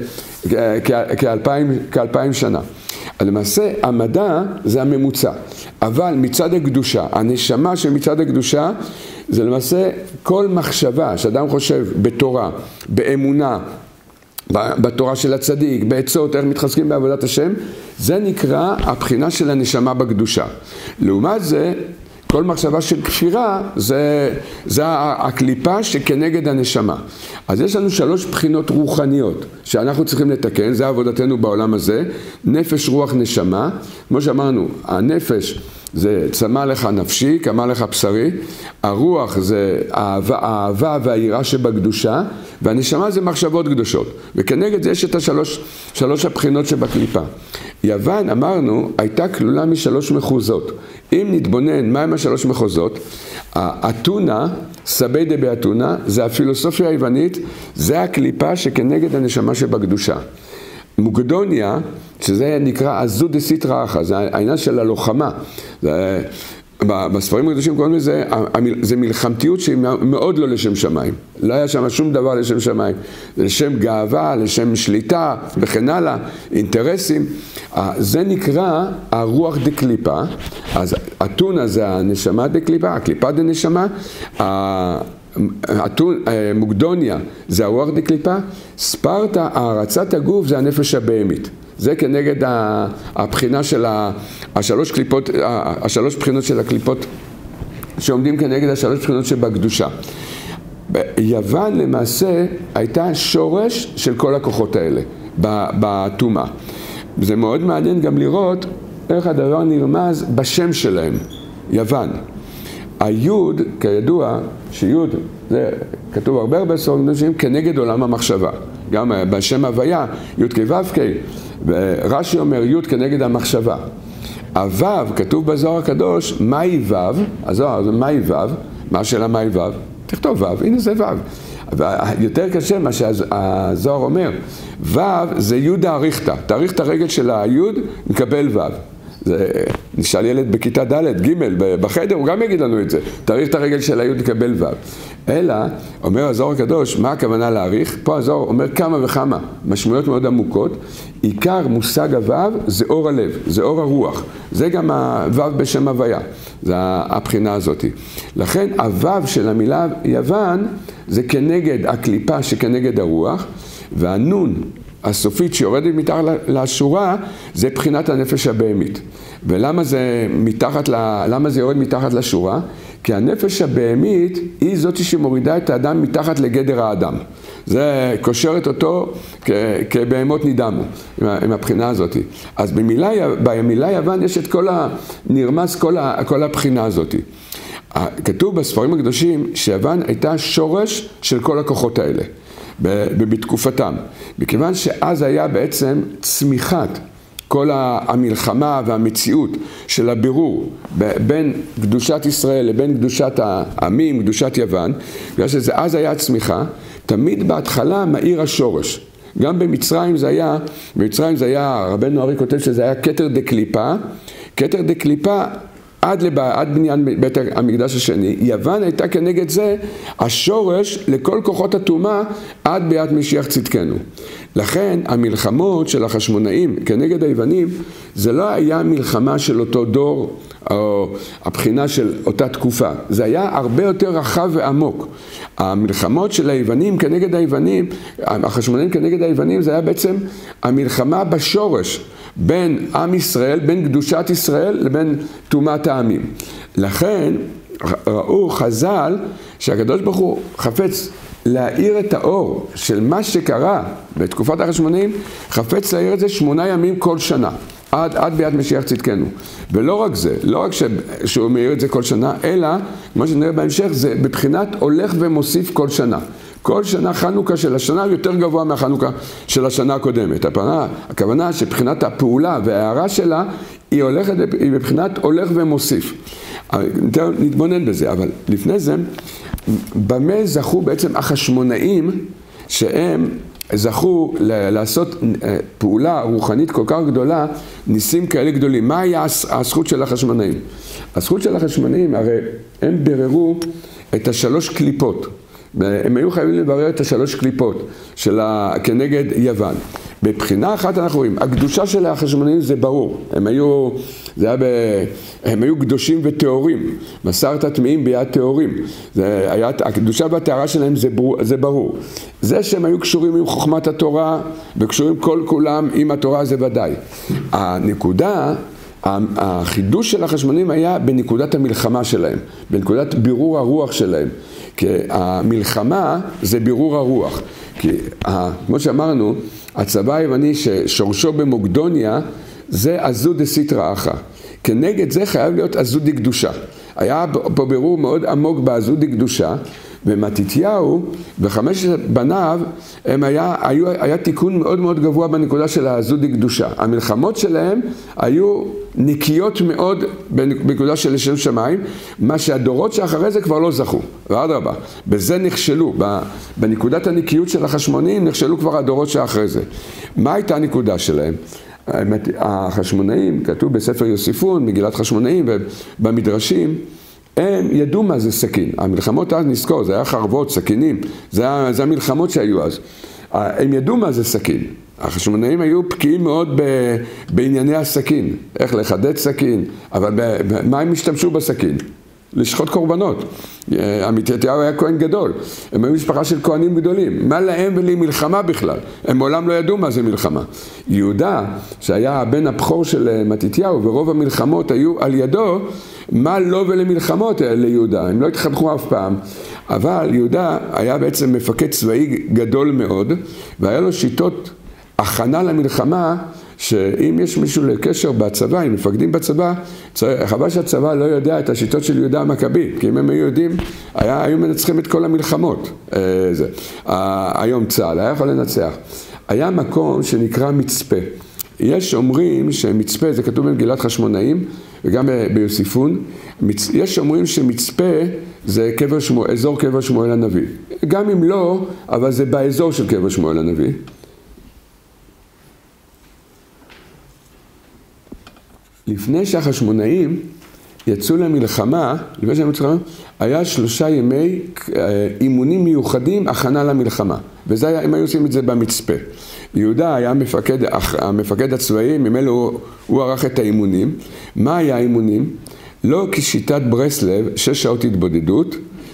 כ-2000 שנה. למעשה המדע זה הממוצע, אבל מצד הקדושה, הנשמה של מצד הקדושה, זה למעשה כל מחשבה שאדם חושב בתורה, באמונה, בתורה של הצדיק, בעצות, איך מתחזקים בעבודת השם, זה נקרא הבחינה של הנשמה בקדושה. לעומת זה, כל מחשבה של כפירה זה הקליפה שכנגד הנשמה. אז יש לנו 3 בחינות רוחניות שאנחנו צריכים לתקן, זה עבודתנו בעולם הזה, נפש, רוח, נשמה. כמו שאמרנו, הנפש זה צמא לך נפשי, קמה לך בשרי, הרוח זה האהבה והיראה שבקדושה, והנשמה זה מחשבות קדושות. וכנגד זה יש את שלוש הבחינות שבקליפה. יוון, אמרנו, הייתה כלולה מ3 מחוזות. אם נתבונן מהם ה3 מחוזות, האתונה, סביידה באתונה, זה הפילוסופיה היוונית, זה הקליפה שכנגד הנשמה שבקדושה. מוקדוניה, שזה נקרא עזו דסיטרא אחא, זה העניין של הלוחמה. בספרים הקדושים קוראים לזה, זה מלחמתיות שהיא מאוד לא לשם שמיים. לא היה שם שום דבר לשם שמיים. זה לשם גאווה, לשם שליטה וכן הלאה, אינטרסים. זה נקרא הרוח דקליפה. אז אתונה זה הנשמה דקליפה, הקליפה דנשמה. מוקדוניה זה הרוח דקליפה. ספרטה, הערצת הגוף, זה הנפש הבהמית. זה כנגד הבחינה של השלוש בחינות של הקליפות שעומדים כנגד ה3 בחינות שבקדושה. יוון למעשה הייתה שורש של כל הכוחות האלה בטומאה. זה מאוד מעניין גם לראות איך הדבר נרמז בשם שלהם, יוון. היוד, כידוע, שיוד, זה כתוב הרבה ספרים קדושים כנגד עולם המחשבה. גם בשם הוויה, יוד כו' ורש"י אומר יוד כנגד המחשבה. הוו, כתוב בזוהר הקדוש, מהי וו? הזוהר, זה מהי וו? מה השאלה מהי וו? תכתוב וו, הנה זה וו. יותר קשה מה שהזוהר אומר, וו זה יוד האריכתא, תאריך את הרגל של היוד, נקבל וו. זה נשאל ילד בכיתה ד' ג' בחדר, הוא גם יגיד לנו את זה, תאריך את הרגל של היוד, נקבל וו. אלא, אומר הזוהר הקדוש, מה הכוונה להאריך? פה הזוהר אומר כמה וכמה משמעויות מאוד עמוקות. עיקר מושג הוו זה אור הלב, זה אור הרוח, זה גם הוו בשם הוויה, זה הבחינה הזאת. לכן הוו של המילה יוון זה כנגד הקליפה שכנגד הרוח, והנון הסופית שיורדת מתחת לשורה זה בחינת הנפש הבהמית. ולמה זה יורד מתחת לשורה? כי הנפש הבהמית היא זאת שמורידה את האדם מתחת לגדר האדם. זה קושרת אותו כבהמות נידמו, עם הבחינה הזאת. אז במילה יוון יש את כל נרמז כל הבחינה הזאת. כתוב בספרים הקדושים שיוון הייתה שורש של כל הכוחות האלה בתקופתם. מכיוון שאז היה בעצם צמיחת כל המלחמה והמציאות של הבירור בין קדושת ישראל לבין קדושת העמים, קדושת יוון, בגלל שאז היה צמיחה, תמיד בהתחלה מאיר השורש. גם במצרים זה היה, רבנו ארי כותב שזה היה כתר דקליפה, כתר דקליפה עד בניין בית המקדש השני. יוון הייתה כנגד זה השורש לכל כוחות הטומאה עד ביאת משיח צדקנו. לכן המלחמות של החשמונאים כנגד היוונים זה לא היה מלחמה של אותו דור או הבחינה של אותה תקופה, זה היה הרבה יותר רחב ועמוק. המלחמות של היוונים כנגד היוונים, החשמונאים כנגד היוונים, זה היה בעצם המלחמה בשורש בין עם ישראל, בין קדושת ישראל לבין טומאת העמים. לכן ראו חז"ל שהקדוש ברוך הוא חפץ להאיר את האור של מה שקרה בתקופת החשמונאים, חפץ להאיר את זה 8 ימים כל שנה, עד ביאת משיח צדקנו. ולא רק זה, לא רק שהוא מאיר את זה כל שנה, אלא, כמו שנראה בהמשך, זה בבחינת הולך ומוסיף כל שנה. כל שנה חנוכה של השנה יותר גבוה מהחנוכה של השנה הקודמת. הכוונה שבחינת הפעולה וההערה שלה היא בבחינת הולך ומוסיף. נתבונן בזה, אבל לפני זה, במה זכו בעצם החשמונאים שהם זכו לעשות פעולה רוחנית כל כך גדולה, ניסים כאלה גדולים? מה היה הזכות של החשמונאים? הזכות של החשמונאים, הרי הם בררו את 3 קליפות. הם היו חייבים לברר את 3 קליפות כנגד יוון. בבחינה אחת אנחנו רואים, הקדושה של החשמונאים זה ברור, הם היו קדושים וטהורים, מסרת טמאים ביד טהורים, הקדושה והטהרה שלהם זה ברור. זה שהם היו קשורים עם חוכמת התורה וקשורים כל כולם עם התורה זה ודאי. החידוש של החשמונאים היה בנקודת המלחמה שלהם, בנקודת בירור הרוח שלהם. כי המלחמה זה בירור הרוח. כי כמו שאמרנו, הצבא היווני ששורשו במוקדוניה זה עזו דסיטרא אחא. כנגד זה חייב להיות עזו דקדושה. היה פה בירור מאוד עמוק בעזו דקדושה, ומתתיהו ו5 בניו היה תיקון מאוד מאוד גבוה בנקודה של העזו דקדושה. המלחמות שלהם היו נקיות מאוד בנקודה של לשם שמיים, מה שהדורות שאחרי זה כבר לא זכו. ואדרבה, בזה נכשלו, בנקודת הנקיות של החשמונאים נכשלו כבר הדורות שאחרי זה. מה הייתה הנקודה שלהם? החשמונאים, כתוב בספר יוסיפון, מגילת חשמונאים ובמדרשים, הם ידעו מה זה סכין. המלחמות אז נזכור, זה היה חרבות, סכינים, זה המלחמות שהיו אז. הם ידעו מה זה סכין. החשמונאים היו בקיאים מאוד בענייני הסכין, איך לחדד סכין, אבל מה הם השתמשו בסכין? לשחוט קורבנות. מתתיהו היה כהן גדול, הם היו משפחה של כהנים גדולים, מה להם ולי מלחמה בכלל? הם מעולם לא ידעו מה זה מלחמה. יהודה, שהיה הבן הבכור של מתתיהו, ורוב המלחמות היו על ידו, מה לו ולמלחמות ליהודה? הם לא התחנכו אף פעם אבל יהודה היה בעצם מפקד צבאי גדול מאוד, והיה לו שיטות הכנה למלחמה, שאם יש מישהו לקשר בצבא, אם מפקדים בצבא, חבל שהצבא לא יודע את השיטות של יהודה המכבי, כי אם הם היו יודעים, היו מנצחים את כל המלחמות. היום צה"ל היה יכול לנצח. היה מקום שנקרא מצפה. יש אומרים שמצפה, זה כתוב במגילת חשמונאים, וגם ביוסיפון, יש אומרים שמצפה זה אזור קבר שמואל הנביא. גם אם לא, אבל זה באזור של קבר שמואל הנביא. לפני שהחשמונאים יצאו למלחמה, היה 3 ימי אימונים מיוחדים, הכנה למלחמה. הם היו עושים את זה במצפה. יהודה היה המפקד הצבאי, ממילא הוא ערך את האימונים. מה היה האימונים? לא כשיטת ברסלב, 6 שעות התבודדות,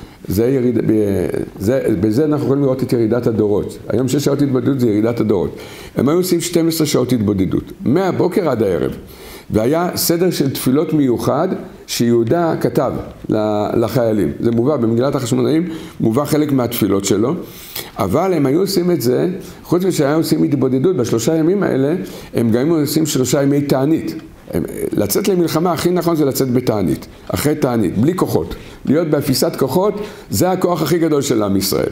בזה אנחנו יכולים לראות את ירידת הדורות. היום 6 שעות התבודדות זה ירידת הדורות. הם היו עושים 12 שעות התבודדות, מהבוקר עד הערב. והיה סדר של תפילות מיוחד שיהודה כתב לחיילים. זה מובא במגילת החשמונאים, מובא חלק מהתפילות שלו. אבל הם היו עושים את זה, חוץ משהיו עושים התבודדות, ב3 ימים האלה, הם גם עושים 3 ימי תענית. לצאת למלחמה הכי נכון זה לצאת בתענית, אחרי תענית, בלי כוחות. להיות באפיסת כוחות, זה הכוח הכי גדול של עם ישראל.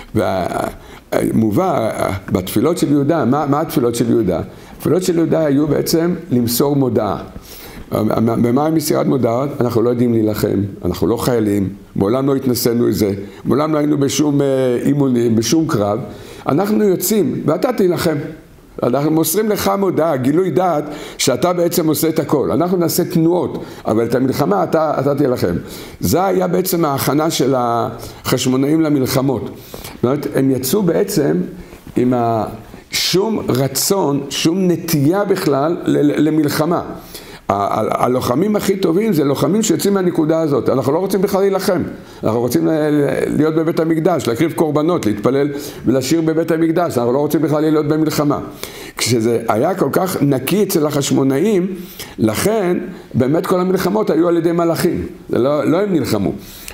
ומובא בתפילות של יהודה, מה התפילות של יהודה? התפילות של יהודה היו בעצם למסור מודעה. במה עם מסירת מודעה? אנחנו לא יודעים להילחם, אנחנו לא חיילים, מעולם לא התנסינו את זה, מעולם לא היינו בשום אימונים, בשום קרב. אנחנו יוצאים ואתה תילחם. אנחנו מוסרים לך מודעה, גילוי דעת, שאתה בעצם עושה את הכל. אנחנו נעשה תנועות, אבל את המלחמה אתה תילחם. זה היה בעצם ההכנה של החשמונאים למלחמות. זאת אומרת, הם יצאו בעצם עם שום רצון, שום נטייה בכלל למלחמה. הלוחמים הכי טובים זה לוחמים שיוצאים מהנקודה הזאת. אנחנו לא רוצים בכלל להילחם. אנחנו רוצים להיות בבית המקדש, להקריב קורבנות, להתפלל ולשיר בבית המקדש. אנחנו לא רוצים בכלל להיות במלחמה. כשזה היה כל כך נקי אצל החשמונאים, לכן באמת כל המלחמות היו על ידי מלאכים. לא הם נלחמו.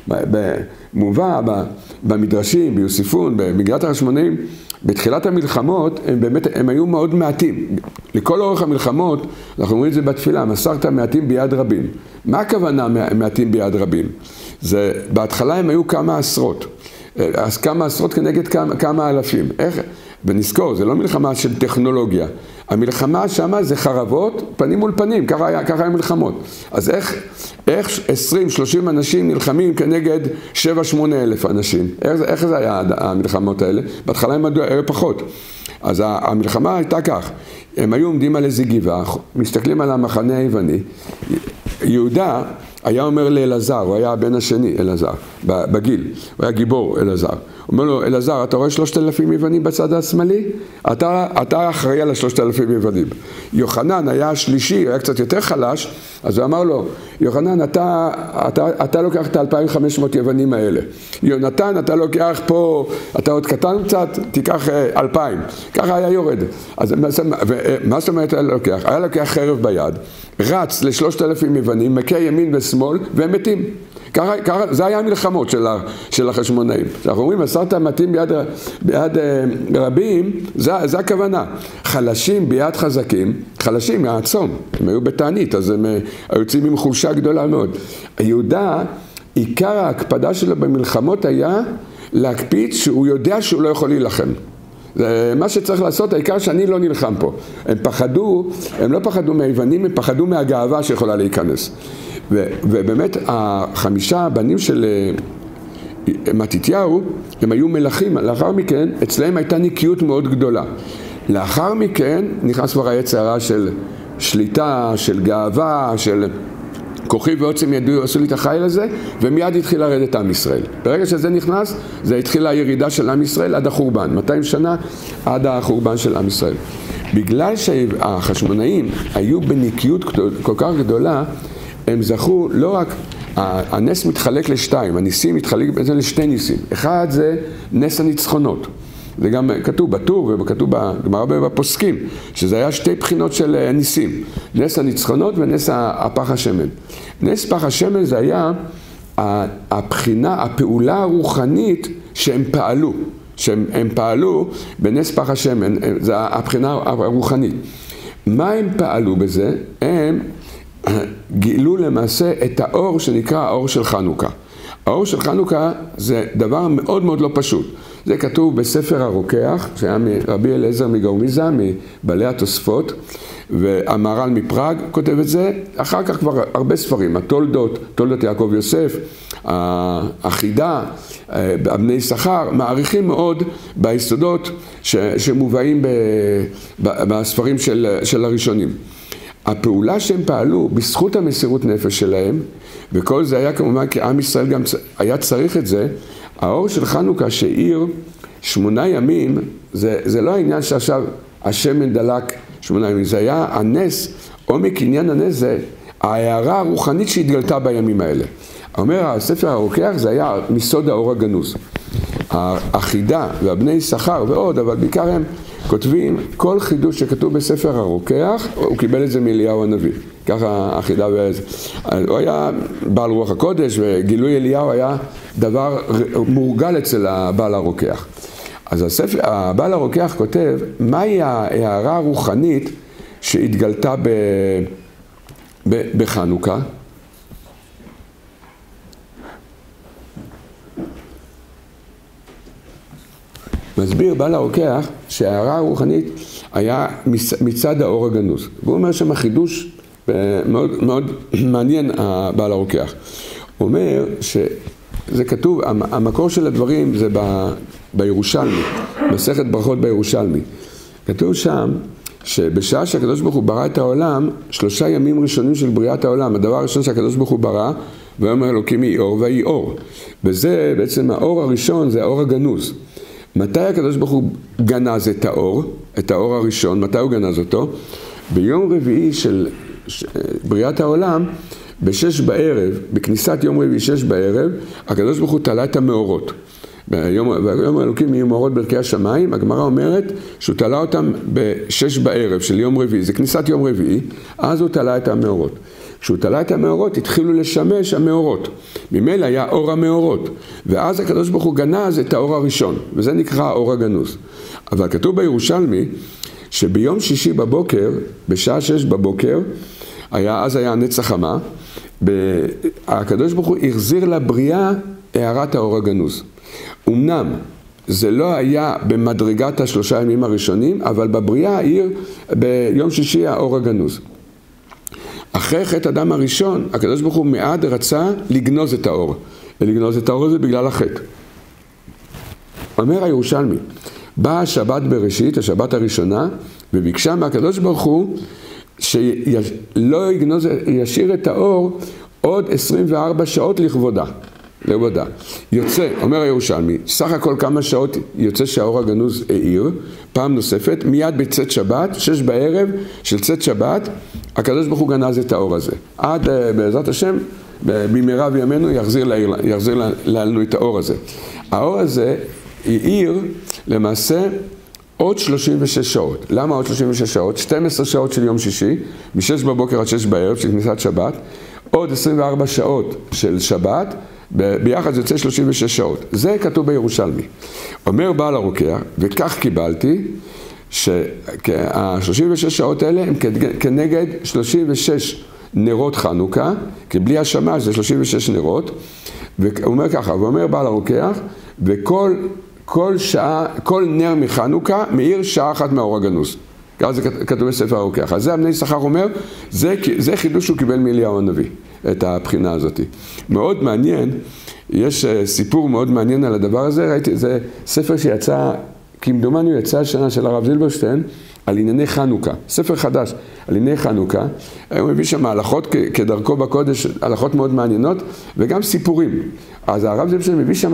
במובא, במדרשים, ביוסיפון, במגילת החשמונאים, בתחילת המלחמות הם היו מאוד מעטים. לכל אורך המלחמות, אנחנו אומרים את זה בתפילה, מסרת מעטים ביד רבים. מה הכוונה מעטים ביד רבים? בהתחלה הם היו כמה עשרות. אז כמה עשרות כנגד כמה אלפים. ונזכור, זה לא מלחמה של טכנולוגיה. המלחמה שמה זה חרבות, פנים מול פנים, ככה היה מלחמות. אז איך 20-30 אנשים נלחמים כנגד 7-8 אלף אנשים? איך זה היה המלחמות האלה? בהתחלה הם היו פחות. אז המלחמה הייתה כך, הם היו עומדים על איזה גבעה, מסתכלים על המחנה היווני. יהודה היה אומר לאלעזר, הוא היה הבן השני, אלעזר, בגיל, הוא היה גיבור, אלעזר. הוא אומר לו, אלעזר, אתה רואה 3,000 יוונים בצד השמאלי? אתה אחראי על 3,000 יוונים. יוחנן היה השלישי, היה קצת יותר חלש, אז הוא אמר לו, יוחנן, אתה לוקח את 2,500 יוונים האלה. יונתן, אתה לוקח פה, אתה עוד קטן קצת, תיקח 2,000. ככה היה יורד. אז מה זאת אומרת היה לוקח? היה לוקח חרב ביד, רץ ל3,000 יוונים, מכה ימין ושמאל, והם מתים. ככה, זה היה המלחמות של החשמונאים. אנחנו אומרים, מסרת מתים ביד רבים, זה הכוונה. חלשים ביד חזקים, חלשים מהצום, הם היו בתענית, אז הם היו יוצאים עם חולשה גדולה מאוד. יהודה, עיקר ההקפדה שלו במלחמות היה להקפיד שהוא יודע שהוא לא יכול להילחם. מה שצריך לעשות, העיקר שאני לא נלחם פה. הם לא פחדו מהיוונים, הם פחדו מהגאווה שיכולה להיכנס. ובאמת 5 הבנים של מתתיהו, הם היו מלכים. לאחר מכן, אצלהם הייתה נקיות מאוד גדולה. לאחר מכן נכנס כבר היצר הרע של שליטה, של גאווה, של כוחי ועוצם ידוי עשו לי את החיל הזה, ומיד התחיל לרדת עם ישראל. ברגע שזה נכנס, זה התחילה הירידה של עם ישראל עד החורבן. 200 שנה עד החורבן של עם ישראל. בגלל שהחשמונאים היו בנקיות כל כך גדולה, הם זכו לא רק, הנס מתחלק לשתיים, הניסים מתחלק בעצם לשתי ניסים. אחד זה נס הניצחונות. זה גם כתוב בטור וכתוב בגמרא בפוסקים, שזה היה 2 בחינות של ניסים. נס הניצחונות ונס הפח השמן. נס פח השמן זה היה הפעולה הרוחנית שהם פעלו בנס פך השמן, זה הבחינה הרוחנית. מה הם פעלו בזה? הם גילו למעשה את האור שנקרא האור של חנוכה. האור של חנוכה זה דבר מאוד מאוד לא פשוט. זה כתוב בספר הרוקח, שהיה מרבי אליעזר מגאומיזה, מבעלי התוספות, והמהר"ל מפראג כותב את זה. אחר כך כבר הרבה ספרים, תולדות יעקב יוסף, החידה, אבני יששכר, מעריכים מאוד ביסודות שמובאים בספרים של הראשונים. הפעולה שהם פעלו בזכות המסירות נפש שלהם, וכל זה היה כמובן כי עם ישראל גם היה צריך את זה, האור של חנוכה שהאיר 8 ימים, זה לא העניין שעכשיו השמן דלק 8 ימים, זה היה הנס, עומק עניין הנס זה ההערה הרוחנית שהתגלתה בימים האלה. אומר הספר הרוקח זה היה מסוד האור הגנוז. החידה והבני יששכר ועוד, אבל בעיקר הם כותבים כל חידוש שכתוב בספר הרוקח, הוא קיבל את זה מאליהו הנביא. ככה החידה וזה. הוא היה בעל רוח הקודש, וגילוי אליהו היה דבר מורגל אצל הבעל הרוקח. אז הבעל הרוקח כותב, מהי ההערה הרוחנית שהתגלתה בחנוכה? מסביר בעל הרוקח שההערה הרוחנית היה מצד האור הגנוז. והוא אומר שם חידוש מאוד, מאוד מעניין בעל הרוקח. הוא אומר שזה כתוב, המקור של הדברים זה בירושלמי, מסכת ברכות בירושלמי. כתוב שם שבשעה שהקדוש ברוך הוא ברא את העולם, 3 ימים ראשונים של בריאת העולם, הדבר הראשון שהקדוש ברוך הוא ברא, ואומר אלוקים יהי אור ויהי אור. וזה בעצם האור הראשון, זה האור הגנוז. מתי הקדוש ברוך הוא גנז את האור הראשון? מתי הוא גנז אותו? ביום רביעי של בריאת העולם, ב6 בערב, בכניסת יום רביעי 6 בערב, הקדוש ברוך הוא תלה את המאורות. ביום אלוקים יהיו מאורות ברכי השמיים, הגמרא אומרת שהוא תלה אותם ב6 בערב של יום רביעי, זה כניסת יום רביעי, אז הוא תלה את המאורות. כשהוא תלה את המאורות, התחילו לשמש המאורות. ממילא היה אור המאורות. ואז הקדוש ברוך הוא גנז את האור הראשון, וזה נקרא האור הגנוז. אבל כתוב בירושלמי, שביום שישי בבוקר, בשעה 6 בבוקר, אז היה נץ החמה, הקדוש ברוך הוא החזיר לבריאה הערת האור הגנוז. אמנם זה לא היה במדרגת 3 ימים הראשונים, אבל בבריאה העיר ביום שישי האור הגנוז. אחרי חטא אדם הראשון, הקדוש ברוך הוא מעד רצה לגנוז את האור. ולגנוז את האור הזה בגלל החטא. אומר הירושלמי, באה השבת בראשית, השבת הראשונה, וביקשה מהקדוש ברוך הוא שלא יגנוז, ישאיר את האור עוד 24 שעות לכבודה. יוצא, אומר הירושלמי, סך הכל כמה שעות יוצא שהאור הגנוז העיר, פעם נוספת, מיד בצאת שבת, 6 בערב של צאת שבת, הקדוש ברוך הוא גנז את האור הזה. עד בעזרת השם, במהרה בימינו יחזיר לנו את האור הזה. האור הזה העיר למעשה עוד 36 שעות. למה עוד 36 שעות? 12 שעות של יום שישי, מ6 בבוקר עד 6 בערב של כניסת שבת, עוד 24 שעות של שבת, ביחד זה יוצא 36 שעות. זה כתוב בירושלמי. אומר בעל הרוקח, וכך קיבלתי, שה-36 שעות האלה הם כנגד 36 נרות חנוכה, כי בלי השמש זה 36 נרות, והוא אומר ככה, הוא אומר בעל הרוקח, וכל שעה, כל נר מחנוכה מאיר שעה אחת מהאור הגנוז. ככה זה כתוב בספר הרוקח. אז זה אבני יששכר אומר, זה חידוש שהוא קיבל מאליהו הנביא, את הבחינה הזאת. מאוד מעניין, יש סיפור מאוד מעניין על הדבר הזה, ראיתי, זה ספר שיצא, כמדומני הוא יצא השנה של הרב זילברשטיין, על ענייני חנוכה, ספר חדש על ענייני חנוכה, הוא מביא שם הלכות כדרכו בקודש, הלכות מאוד מעניינות, וגם סיפורים. אז הרב זילברשטיין מביא שם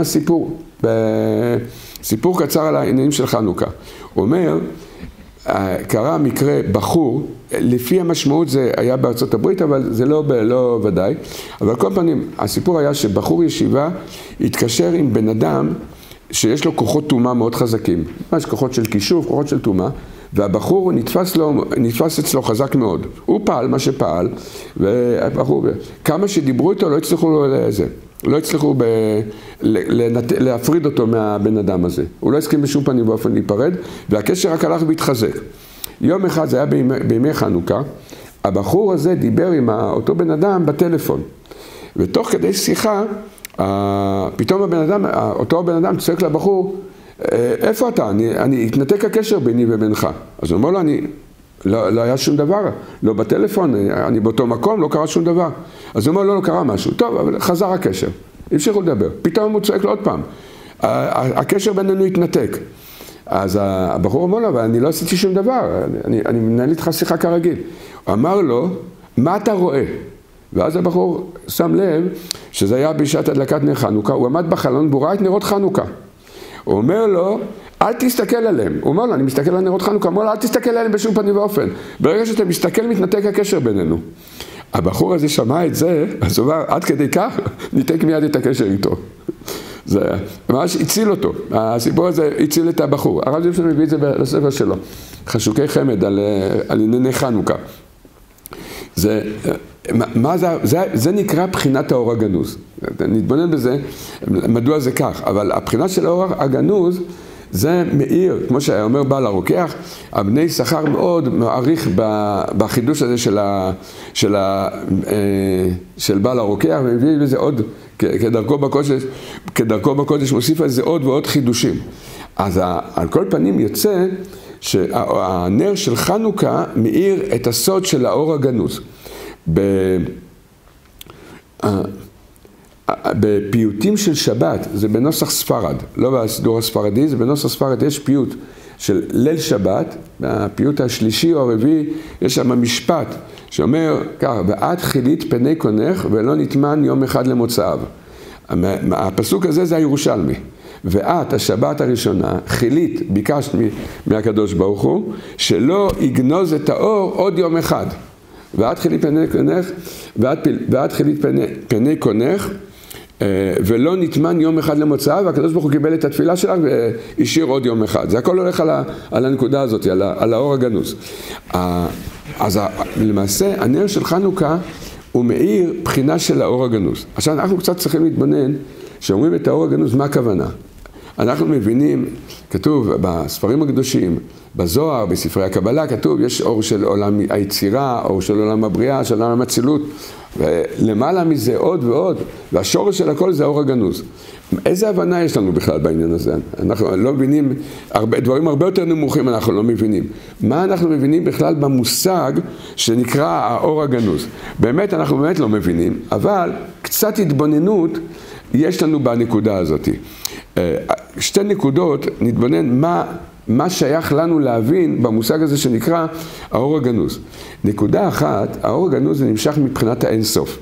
סיפור קצר על העניינים של חנוכה. הוא אומר, קרה מקרה בחור, לפי המשמעות זה היה בארצות הברית, אבל זה לא ודאי, אבל כל פעמים הסיפור היה שבחור ישיבה התקשר עם בן אדם שיש לו כוחות תאומה מאוד חזקים, ממש כוחות של כישוף, כוחות של תאומה, והבחור נתפס אצלו חזק מאוד. הוא פעל מה שפעל, והבחור, כמה שדיברו איתו לא הצליחו לו לזה. לא הצליחו להפריד אותו מהבן אדם הזה. הוא לא הסכים בשום פנים באופן להיפרד, והקשר רק הלך והתחזק. יום אחד, זה היה בימי חנוכה, הבחור הזה דיבר עם אותו בן אדם בטלפון. ותוך כדי שיחה, פתאום אותו בן אדם צועק לבחור, איפה אתה? אני התנתק הקשר ביני ובינך. אז הוא אומר לו, לא היה שום דבר, לא בטלפון, אני באותו מקום, לא קרה שום דבר. אז הוא אומר, לא קרה משהו. טוב, אבל חזר הקשר. המשיכו לדבר. פתאום הוא צועק לו עוד פעם. הקשר בינינו התנתק. אז הבחור אומר לו, אבל אני לא עשיתי שום דבר, אני מנהל איתך שיחה כרגיל. הוא אמר לו, מה אתה רואה? ואז הבחור שם לב שזה היה בשעת הדלקת נר חנוכה, הוא עמד בחלון והוא ראה את נרות חנוכה. הוא אומר לו, אל תסתכל עליהם. הוא אומר לו, אני מסתכל על נרות חנוכה. הוא אומר לו, אל תסתכל עליהם בשום פנים ואופן. ברגע שאתה מסתכל, מתנתק הקשר בינינו. הבחור הזה שמע את זה, אז הוא אמר, עד כדי כך, ניתק מיד את הקשר איתו. זה ממש הציל אותו. הסיפור הזה הציל את הבחור. הרב זיפשטיין מביא את זה לספר שלו. חשוקי חמד על ענייני חנוכה. זה נקרא בחינת האור הגנוז. נתבונן בזה, מדוע זה כך. אבל הבחינה של האור הגנוז, זה מאיר, כמו שאומר בעל הרוקח, הבני יששכר מאוד מעריך בחידוש הזה של בעל הרוקח, ומביא בזה עוד, כדרכו בקודש מוסיף על זה עוד ועוד חידושים. אז על כל פנים יוצא שהנר של חנוכה מאיר את הסוד של האור הגנוז. בפיוטים של שבת, זה בנוסח ספרד, לא בסידור הספרדי, זה בנוסח ספרד, יש פיוט של ליל שבת, בפיוט השלישי או הרביעי, יש שם משפט שאומר כך, ואת חילית פני קונך ולא נטמן יום אחד למוצאיו. הפסוק הזה זה הירושלמי. ואת, השבת הראשונה, חילית, ביקשת מהקדוש ברוך הוא, שלא יגנוז את האור עוד יום אחד. ואת חילית פני קונך, ואת חילית פני קונך, ולא נטמן יום אחד למוצאיו, והקדוש ברוך הוא קיבל את התפילה שלך והשאיר עוד יום אחד. זה הכל הולך על הנקודה הזאת, על האור הגנוז. אז למעשה, הנר של חנוכה הוא מאיר בחינה של האור הגנוז. עכשיו אנחנו קצת צריכים להתבונן, שאומרים את האור הגנוז, מה הכוונה? אנחנו מבינים, כתוב בספרים הקדושים, בזוהר, בספרי הקבלה, כתוב, יש אור של עולם היצירה, אור של עולם הבריאה, של עולם הצילות, ולמעלה מזה עוד ועוד, והשורש של הכל זה האור הגנוז. איזה הבנה יש לנו בכלל בעניין הזה? אנחנו לא מבינים, דברים הרבה יותר נמוכים אנחנו לא מבינים. מה אנחנו מבינים בכלל במושג שנקרא האור הגנוז? באמת, אנחנו באמת לא מבינים, אבל קצת התבוננות יש לנו בנקודה הזאת. שתי נקודות, נתבונן מה שייך לנו להבין במושג הזה שנקרא האור הגנוז. נקודה אחת, האור הגנוז זה נמשך מבחינת האינסוף.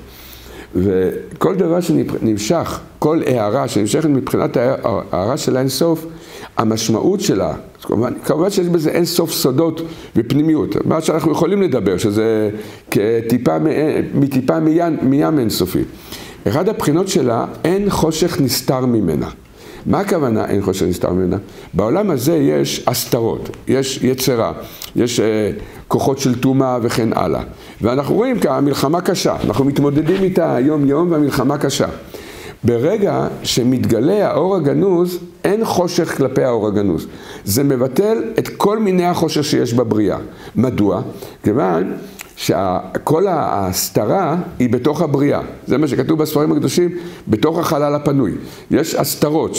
וכל דבר שנמשך, כל הערה שנמשכת מבחינת הערה של האינסוף, המשמעות שלה, כמובן שיש בזה אינסוף סודות ופנימיות. מה שאנחנו יכולים לדבר, שזה מטיפה מים אינסופי. אחד הבחינות שלה, אין חושך נסתר ממנה. מה הכוונה אין חושך נסתר ממנה? בעולם הזה יש הסתרות, יש יצרה, יש כוחות של טומאה וכן הלאה. ואנחנו רואים כמלחמה קשה, אנחנו מתמודדים איתה יום יום והמלחמה קשה. ברגע שמתגלה האור הגנוז, אין חושך כלפי האור הגנוז. זה מבטל את כל מיני החושך שיש בבריאה. מדוע? כיוון שכל ההסתרה היא בתוך הבריאה. זה מה שכתוב בספרים הקדושים, בתוך החלל הפנוי. יש הסתרות,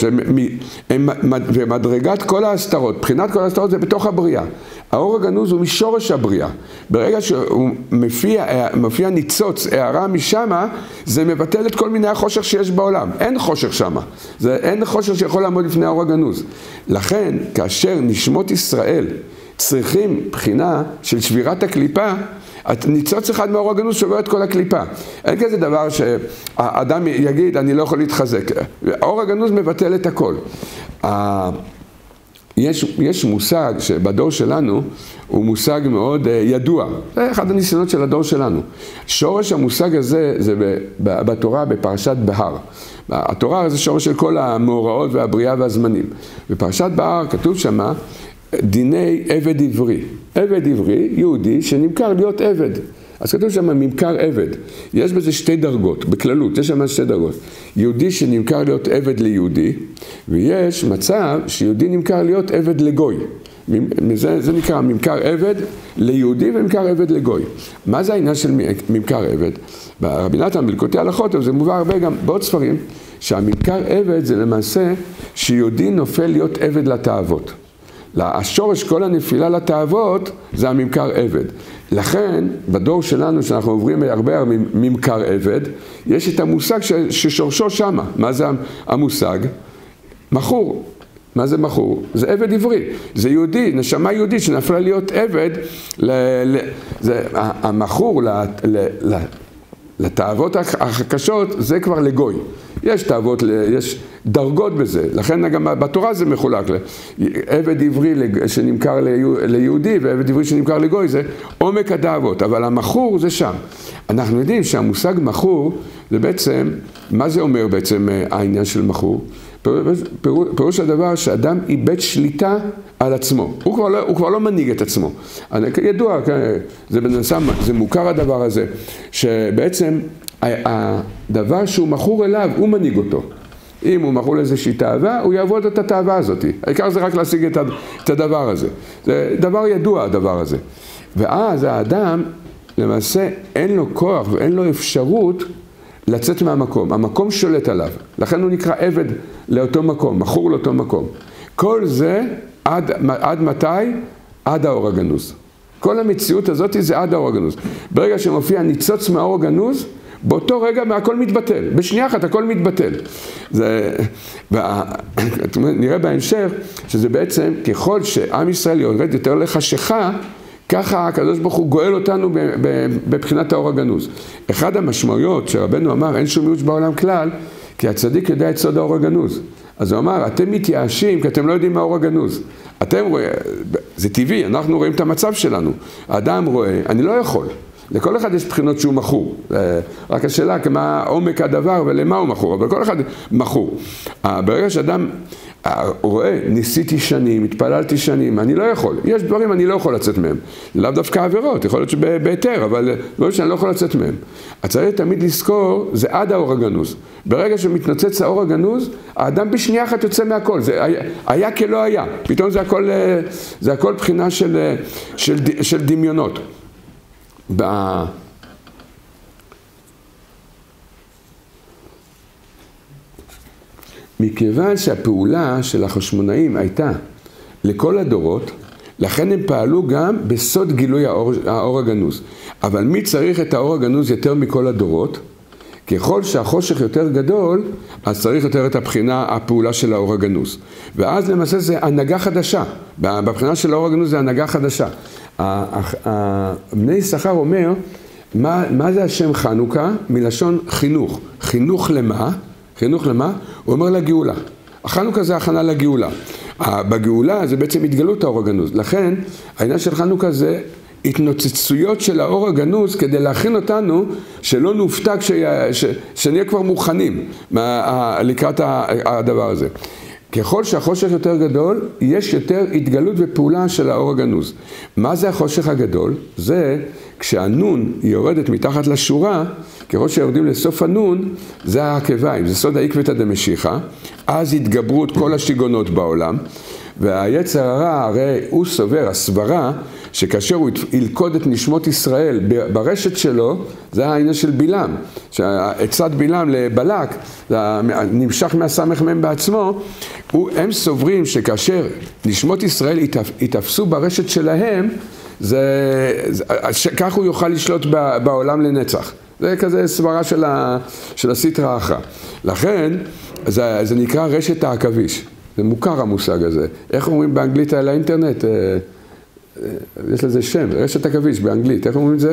ומדרגת כל ההסתרות, בחינת כל ההסתרות זה בתוך הבריאה. האור הגנוז הוא משורש הבריאה. ברגע שהוא מופיע ניצוץ, הערה משמה, זה מבטל את כל מיני החושך שיש בעולם. אין חושך שמה. אין חושך שיכול לעמוד לפני האור הגנוז. לכן, כאשר נשמות ישראל צריכים בחינה של שבירת הקליפה, ניצוץ אחד מהאור הגנוז שובר את כל הקליפה. אין כזה דבר שהאדם יגיד, אני לא יכול להתחזק. האור הגנוז מבטל את הכל. יש מושג שבדור שלנו הוא מושג מאוד ידוע. זה אחד הניסיונות של הדור שלנו. שורש המושג הזה זה בתורה בפרשת בהר. התורה זה שורש של כל המאורעות והבריאה והזמנים. בפרשת בהר כתוב שמה, דיני עבד עברי. עבד עברי, יהודי, שנמכר להיות עבד. אז כתוב שם ממכר עבד. יש בזה שתי דרגות, בכללות, יש שם שתי דרגות. יהודי שנמכר להיות עבד ליהודי, ויש מצב שיהודי נמכר להיות עבד לגוי. זה נקרא ממכר עבד ליהודי וממכר עבד לגוי. מה זה העניין של ממכר עבד? ברבי נתן בליקוטי הלכות, זה מובא הרבה גם בעוד ספרים, שהממכר עבד זה למעשה שיהודי נופל להיות עבד לתאוות. השורש כל הנפילה לתאוות זה הממכר עבד. לכן בדור שלנו שאנחנו עוברים הרבה ממכר עבד, יש את המושג ששורשו שמה. מה זה המושג? מכור. מה זה מכור? זה עבד עברי, זה יהודי, נשמה יהודית שנפלה להיות עבד, המכור לתאוות הקשות זה כבר לגוי. יש תאוות, יש דרגות בזה, לכן גם בתורה זה מחולק, עבד עברי שנמכר ליהודי ועבד עברי שנמכר לגוי זה עומק התאוות, אבל המכור זה שם. אנחנו יודעים שהמושג מכור זה בעצם, מה זה אומר בעצם העניין של מכור? פירוש הדבר שאדם איבד שליטה על עצמו, הוא כבר לא מנהיג את עצמו. ידוע, זה מוכר הדבר הזה, שבעצם הדבר שהוא מכור אליו, הוא מנהיג אותו. אם הוא מכור לאיזושהי תאווה, הוא יעבוד את התאווה הזאת. העיקר זה רק להשיג את הדבר הזה. זה דבר ידוע הדבר הזה. ואז האדם למעשה אין לו כוח ואין לו אפשרות לצאת מהמקום. המקום שולט עליו. לכן הוא נקרא עבד לאותו מקום, מכור לאותו מקום. כל זה עד מתי? עד האור הגנוז. כל המציאות הזאת זה עד האור הגנוז. ברגע שמופיע ניצוץ מהאור הגנוז, באותו רגע הכל מתבטל. בשנייה אחת הכל מתבטל. נראה בהמשך שזה בעצם ככל שעם ישראל יורד יותר לחשיכה, ככה הקדוש ברוך הוא גואל אותנו בבחינת האור הגנוז. אחד המשמעויות שרבנו אמר, אין שום ייאוש בעולם כלל, כי הצדיק יודע את סוד האור הגנוז. אז הוא אמר, אתם מתייאשים כי אתם לא יודעים מה האור הגנוז. אתם רואים, זה טבעי, אנחנו רואים את המצב שלנו. האדם רואה, אני לא יכול. לכל אחד יש בחינות שהוא מכור. רק השאלה כמה עומק הדבר ולמה הוא מכור, אבל כל אחד מכור. ברגע שאדם רואה, ניסיתי שנים, התפללתי שנים, אני לא יכול. יש דברים אני לא יכול לצאת מהם. לאו דווקא עבירות, יכול להיות שבהיתר, אבל דברים שאני לא יכול לצאת מהם. צריך תמיד לזכור, זה עד האור הגנוז. ברגע שמתנוצץ האור הגנוז, האדם בשנייה אחת יוצא מהכל. זה היה כלא היה. פתאום זה הכל בחינה של דמיונות. מכיוון שהפעולה של החשמונאים הייתה לכל הדורות, לכן הם פעלו גם בסוד גילוי האור הגנוז. אבל מי צריך את האור הגנוז יותר מכל הדורות? ככל שהחושך יותר גדול, אז צריך יותר את הפעולה של האור הגנוז. ואז למעשה זה הנהגה חדשה. בבחינה של האור הגנוז זה הנהגה חדשה. בני יששכר אומר, מה זה השם חנוכה? מלשון חינוך. חינוך למה? חינוך למה? הוא אומר לגאולה. החנוכה זה הכנה לגאולה. בגאולה זה בעצם התגלות האור הגנוז. לכן העניין של חנוכה זה התנוצצויות של האור הגנוז כדי להכין אותנו שלא נופתע שנהיה כבר מוכנים לקראת הדבר הזה. ככל שהחושך יותר גדול, יש יותר התגלות ופעולה של האור הגנוז. מה זה החושך הגדול? זה כשהנון יורדת מתחת לשורה, ככל שיורדים לסוף הנון, זה העקביים, זה סוד העקבתא דמשיחא, אז התגברות כל השיגונות בעולם, והיצר הרע הרי הוא סובר, הסברה, שכאשר הוא ילכוד את נשמות ישראל ברשת שלו, זה העניין של בלעם, שעצת בלעם לבלק, נמשך מהסמ"ם בעצמו, הם סוברים שכאשר נשמות ישראל יתאפסו ברשת שלהם, כך הוא יוכל לשלוט בעולם לנצח. זה כזה סברה של הסטרא אחרא. לכן זה נקרא רשת העכביש. זה מוכר המושג הזה. איך אומרים באנגלית על האינטרנט? יש לזה שם, רשת עכביש באנגלית. איך אומרים את זה?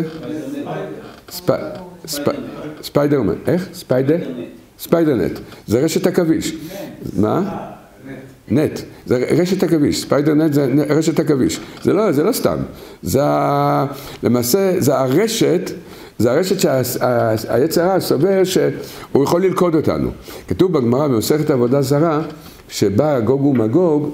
ספיידרמן. איך? ספיידרנט. זה רשת עכביש. מה? נט. זה רשת עכביש. ספיידרנט זה רשת עכביש. זה לא סתם. למעשה זה הרשת, זה הרשת שהיצר הרע סובר שהוא יכול ללכוד אותנו. כתוב בגמרא במסכת עבודה זרה, שבא גוג ומגוג,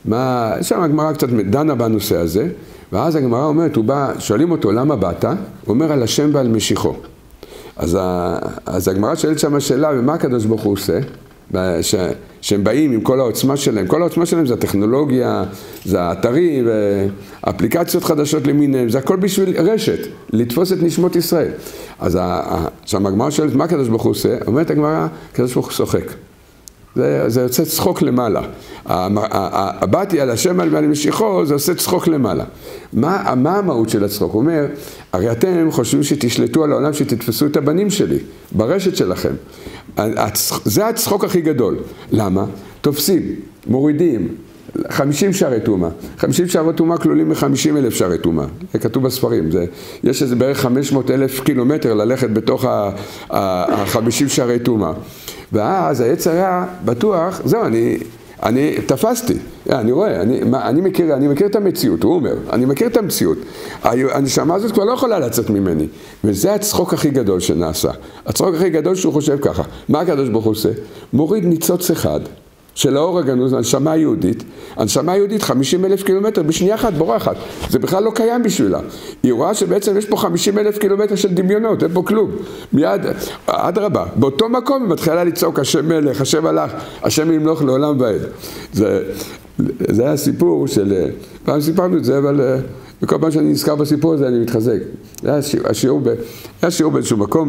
שם הגמרא קצת דנה בנושא הזה, ואז הגמרא אומרת, שואלים אותו, למה באת? הוא אומר, על השם ועל משיחו. אז הגמרא שואלת שם השאלה, ומה הקדוש ברוך הוא עושה? שהם באים עם כל העוצמה שלהם. כל העוצמה שלהם זה הטכנולוגיה, זה האתרים, אפליקציות חדשות למיניהם, זה הכל בשביל רשת, לתפוס את נשמות ישראל. אז שם הגמרא שואלת, מה הקדוש ברוך הוא עושה? אומרת הגמרא, הקדוש ברוך הוא שוחק. זה יוצא צחוק למעלה. באתי על השם ועל משיחו, זה עושה צחוק למעלה. מה המהות של הצחוק? הוא אומר, הרי אתם חושבים שתשלטו על העולם, שתתפסו את הבנים שלי, ברשת שלכם. זה הצחוק הכי גדול. למה? תופסים, מורידים, 50 שערי טומאה. 50 שערי טומאה כלולים מ-50,000 שערי טומאה. זה כתוב בספרים. יש איזה בערך 500,000 קילומטר ללכת בתוך ה-50 שערי טומאה. ואז היצר הרע בטוח, זהו, אני תפסתי, אני רואה, אני מכיר את המציאות, הוא אומר, אני מכיר את המציאות. הנשמה הזאת כבר לא יכולה לצאת ממני. וזה הצחוק הכי גדול שנעשה. הצחוק הכי גדול שהוא חושב ככה. מה הקדוש ברוך הוא עושה? מוריד ניצוץ אחד של האור הגנוז, הנשמה היהודית. הנשמה היהודית 50,000 קילומטר בשנייה אחת, בורחת. זה בכלל לא קיים בשבילה. היא רואה שבעצם יש פה 50,000 קילומטר של דמיונות, אין פה כלום. מיד, עד רבה. באותו מקום היא מתחילה לצעוק, השם מלך, השם הלך, השם ימלוך לעולם ועד. זה היה סיפור של... פעם סיפרנו את זה, אבל בכל פעם שאני נזכר בסיפור הזה אני מתחזק. זה היה שיעור באיזשהו מקום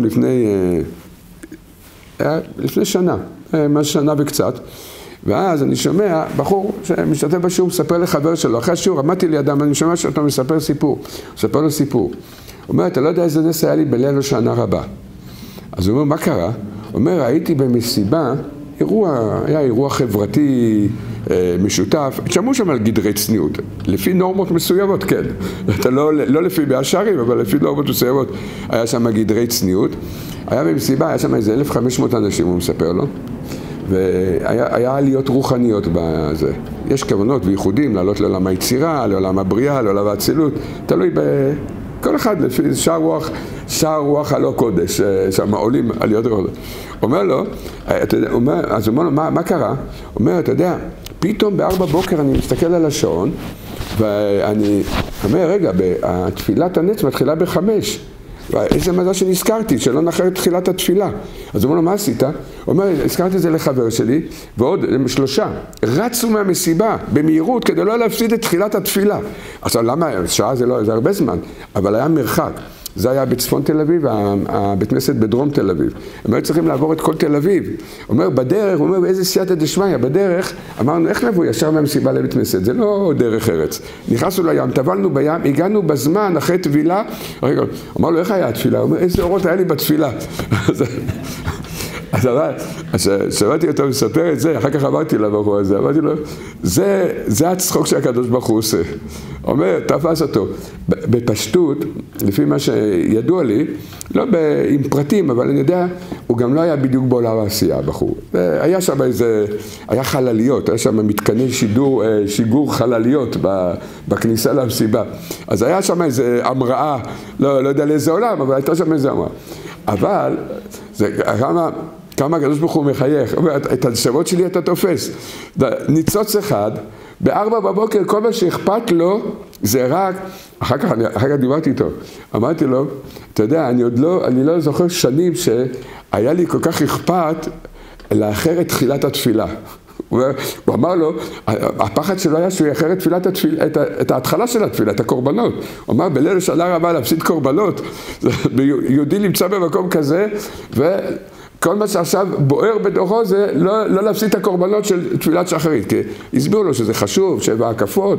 לפני שנה, שנה וקצת. ואז אני שומע בחור שמשתתף בשיעור, מספר לחבר שלו, אחרי השיעור עמדתי לידם, אני שומע שאתה מספר סיפור, מספר לו סיפור. הוא אומר, אתה לא יודע איזה נס היה לי בליל השנה רבה. אז הוא אומר, מה קרה? הוא אומר, הייתי במסיבה, היה אירוע חברתי משותף, שמעו שם על גדרי צניעות, לפי נורמות מסוימות, כן. לא לפי בהשארים, אבל לפי נורמות מסוימות, היה שם גדרי צניעות. היה במסיבה, היה שם איזה 1,500 אנשים, הוא מספר לו. והיה עליות רוחניות בזה. יש כוונות וייחודים לעלות לעולם היצירה, לעולם הבריאה, לעולם האצילות, תלוי בכל אחד לפי שער רוח הלא קודש, שם עולים עליות רוחניות. אומר לו, אז הוא אומר לו, מה קרה? הוא אומר, אתה יודע, פתאום ב4 בוקר אני מסתכל על השעון, ואני אומר, רגע, התפילת הנץ מתחילה ב5. איזה מזל שנזכרתי, שלא נחר את תחילת התפילה. אז הוא אומר לו, מה עשית? הוא אומר, הזכרתי את זה לחבר שלי, ועוד 3 רצו מהמסיבה במהירות כדי לא להפסיד את תחילת התפילה. עכשיו, למה? שעה זה הרבה זמן, אבל היה מרחק. זה היה בצפון תל אביב, הבית כנסת בדרום תל אביב. הם היו צריכים לעבור את כל תל אביב. הוא אומר, בדרך, הוא אומר, באיזה סייעתא דשמיא, בדרך, אמרנו, איך נבוא ישר מהמסיבה לבית כנסת? זה לא דרך ארץ. נכנסנו לים, טבלנו בים, הגענו בזמן, אחרי תפילה. רגע, אמר לו, איך היה התפילה? הוא אומר, איזה אורות היה לי בתפילה? אז שמעתי אותו מספר את זה, אחר כך אמרתי לבחור הזה, אמרתי לו, זה הצחוק שהקדוש ברוך הוא עושה. אומר, תפס אותו. בפשטות, לפי מה שידוע לי, לא עם פרטים, אבל אני יודע, הוא גם לא היה בדיוק בעולם העשייה, הבחור. היה שם היה חלליות, היה שם מתקני שיגור חלליות בכניסה למסיבה. אז היה שם איזה המראה, לא יודע לאיזה עולם, אבל הייתה שם איזה המראה. אבל, כמה הקדוש ברוך הוא מחייך, את הנשמות שלי אתה תופס. ניצוץ אחד, ב4 בבוקר כל מה שאכפת לו זה רק, אחר כך דיברתי איתו, אמרתי לו, אתה יודע, אני לא זוכר שנים שהיה לי כל כך אכפת לאחר את תחילת התפילה. הוא אמר לו, הפחד שלו היה שהוא יאחר את ההתחלה של התפילה, את הקורבנות. הוא אמר, בליל השנה רבה להפסיד קורבנות, יהודי נמצא במקום כזה, כל מה שעכשיו בוער בתוכו זה לא להפסיד את הקורבנות של תפילת שחרית, כי הסבירו לו שזה חשוב, 7 הקפות.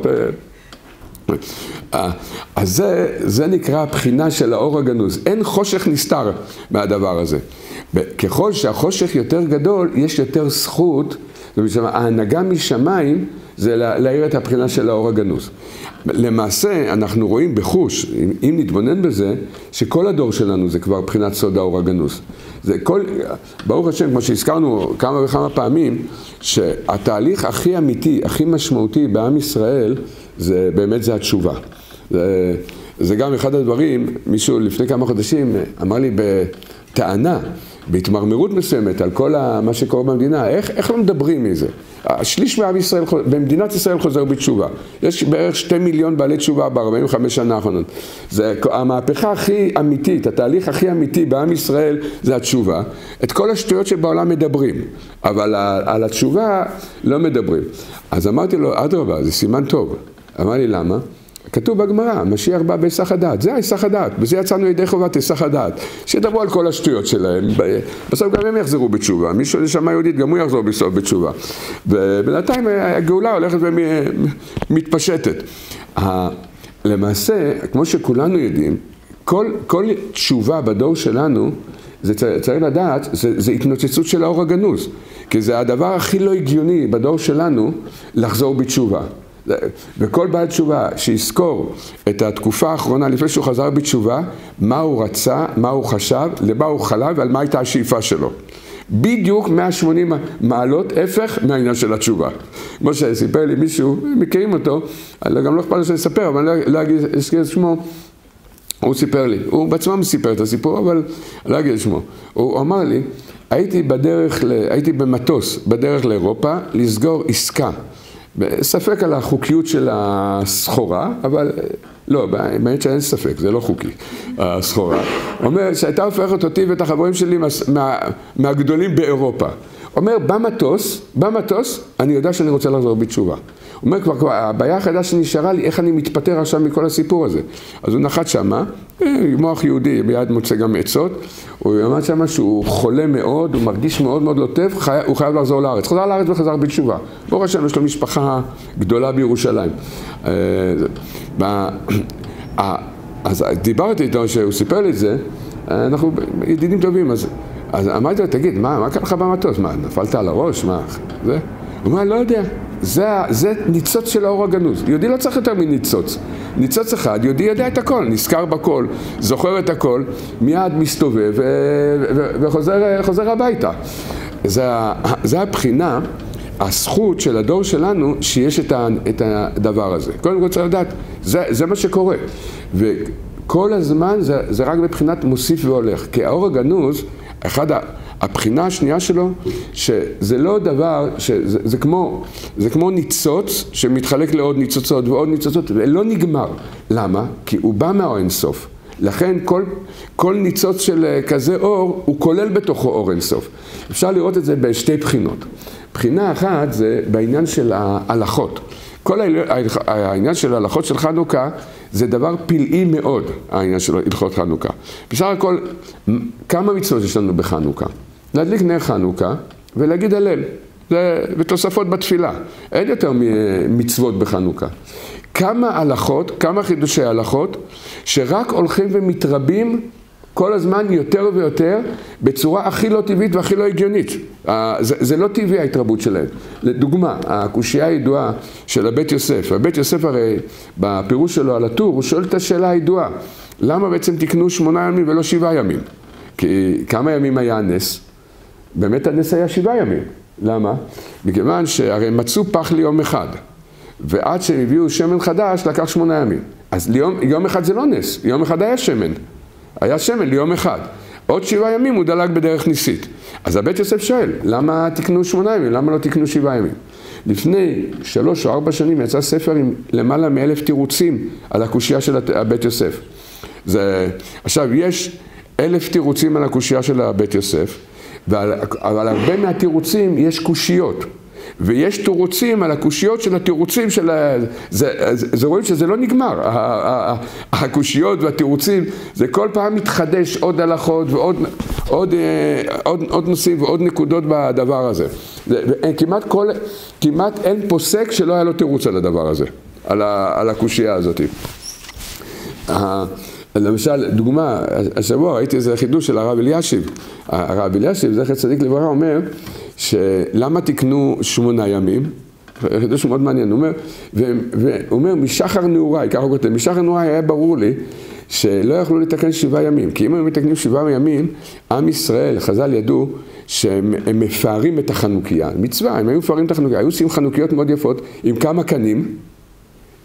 אז זה נקרא הבחינה של האור הגנוז. אין חושך נסתר מהדבר הזה. ככל שהחושך יותר גדול, יש יותר זכות, ההנהגה משמיים זה להאיר את הבחינה של האור הגנוז. למעשה אנחנו רואים בחוש, אם נתבונן בזה, שכל הדור שלנו זה כבר בחינת סוד האור הגנוז. ברוך השם, כמו שהזכרנו כמה וכמה פעמים, שהתהליך הכי אמיתי, הכי משמעותי בעם ישראל, זה באמת זה התשובה. זה גם אחד הדברים, מישהו לפני כמה חודשים אמר לי, טענה, בהתמרמרות מסוימת על כל מה שקורה במדינה, איך לא מדברים מזה? השליש מעם ישראל, במדינת ישראל חוזר בתשובה. יש בערך 2 מיליון בעלי תשובה ב-45 שנה האחרונות. זה המהפכה הכי אמיתית, התהליך הכי אמיתי בעם ישראל זה התשובה. את כל השטויות שבעולם מדברים, אבל על התשובה לא מדברים. אז אמרתי לו, אדרבה, זה סימן טוב. אמר לי, למה? כתוב בגמרא, משיח בא בהיסח הדעת, זה ההיסח הדעת, בזה יצאנו ידי חובת היסח הדעת, שידברו על כל השטויות שלהם, בסוף גם הם יחזרו בתשובה, מישהו נשמה יהודית גם הוא יחזור בסוף בתשובה, ובינתיים הגאולה הולכת ומתפשטת. למעשה, כמו שכולנו יודעים, כל תשובה בדור שלנו, זה צריך לדעת, זה התנוצצות של האור הגנוז, כי זה הדבר הכי לא הגיוני בדור שלנו לחזור בתשובה. וכל בעל תשובה שיזכור את התקופה האחרונה לפני שהוא חזר בתשובה, מה הוא רצה, מה הוא חשב, למה הוא חלם ועל מה הייתה השאיפה שלו. בדיוק 180 מעלות הפך מהעניין של התשובה. כמו שסיפר לי מישהו, מכירים אותו, גם לא אכפת לי שאני אספר, אבל אני לא אגיד את שמו, הוא סיפר לי, הוא בעצמו סיפר את הסיפור, אבל אני לא אגיד את שמו. הוא אמר לי, הייתי במטוס בדרך לאירופה לסגור עסקה. ספק על החוקיות של הסחורה, אבל לא, באמת שאין ספק, זה לא חוקי, הסחורה. הוא אומר שהייתה הופכת אותי ואת החברים שלי מהגדולים באירופה. אומר, במטוס, אני יודע שאני רוצה לחזור בתשובה. הוא אומר, כבר הבעיה החדה שנשארה לי, איך אני מתפטר עכשיו מכל הסיפור הזה. אז הוא נחת שמה, מוח יהודי, ביד מוצא גם עצות, הוא אמר שמה שהוא חולה מאוד, הוא מרגיש מאוד מאוד לא טוב, הוא חייב לחזור לארץ. חזר לארץ וחזר בתשובה. ברוך השם, יש לו משפחה גדולה בירושלים. אז דיברתי איתו שהוא סיפר לי את זה, אנחנו ידידים טובים, אז אמרתי לו, תגיד, מה קרה לך במטוס? מה, נפלת על הראש? מה? זה? הוא אומר, לא יודע. זה ניצוץ של האור הגנוז. יהודי לא צריך יותר מניצוץ. ניצוץ אחד, יהודי יודע את הכל, נזכר בכל, זוכר את הכל, מיד מסתובב וחוזר הביתה. זה הבחינה, הזכות של הדור שלנו, שיש את הדבר הזה. קודם כל צריך לדעת, זה מה שקורה. וכל הזמן זה רק בבחינת מוסיף והולך. כי האור הגנוז, הבחינה השנייה שלו, שזה לא דבר, זה כמו ניצוץ שמתחלק לעוד ניצוצות ועוד ניצוצות, ולא נגמר. למה? כי הוא בא מהאור אינסוף. לכן כל ניצוץ של כזה אור, הוא כולל בתוכו אור אינסוף. אפשר לראות את זה בשתי בחינות. בחינה אחת זה בעניין של ההלכות. כל העניין של ההלכות של חנוכה זה דבר פלאי מאוד, העניין של הלכות חנוכה. בסך הכל, כמה מצוות יש לנו בחנוכה? להדליק נר חנוכה ולהגיד הלל, ותוספות בתפילה. אין יותר מצוות בחנוכה. כמה הלכות, כמה חידושי הלכות, שרק הולכים ומתרבים כל הזמן יותר ויותר בצורה הכי לא טבעית והכי לא הגיונית. זה לא טבעי ההתרבות שלהם. לדוגמה, הקושייה הידועה של הבית יוסף. הבית יוסף הרי בפירוש שלו על הטור, הוא שואל את השאלה הידועה. למה בעצם תקנו 8 ימים ולא 7 ימים? כי כמה ימים היה הנס? באמת הנס היה 7 ימים. למה? מכיוון שהרי מצאו פח ליום אחד. ועד שהם הביאו שמן חדש לקח 8 ימים. אז יום אחד זה לא נס. יום אחד היה שמן. היה שמן ליום אחד. עוד 7 ימים הוא דלק בדרך ניסית. אז הבית יוסף שואל, למה תקנו 8 ימים? למה לא תקנו 7 ימים? לפני 3 או 4 שנים יצא ספר עם למעלה מ1,000 תירוצים על הקושייה של הבית יוסף. עכשיו, יש 1,000 תירוצים על הקושייה של הבית יוסף, אבל הרבה מהתירוצים יש קושיות. ויש תירוצים על הקושיות של התירוצים של... זה רואים שזה לא נגמר. הקושיות והתירוצים, זה כל פעם מתחדש עוד הלכות ועוד נושאים ועוד נקודות בדבר הזה. כמעט אין פוסק שלא היה לו תירוץ על הדבר הזה, על הקושייה הזאת. למשל, דוגמה, השבוע ראיתי איזה חידוש של הרב אלישיב. הרב אלישיב, זכר צדיק לברכה, אומר שלמה תקנו 8 ימים? חידוש מאוד מעניין. הוא אומר, משחר נעוריי, ככה הוא כותב, משחר נעוריי היה ברור לי שלא יכלו לתקן 7 ימים. כי אם הם מתקנים 7 ימים, עם ישראל, חז"ל ידעו שהם מפארים את החנוכיה. מצווה, הם היו מפארים את החנוכיה. היו עושים חנוכיות מאוד יפות עם כמה קנים,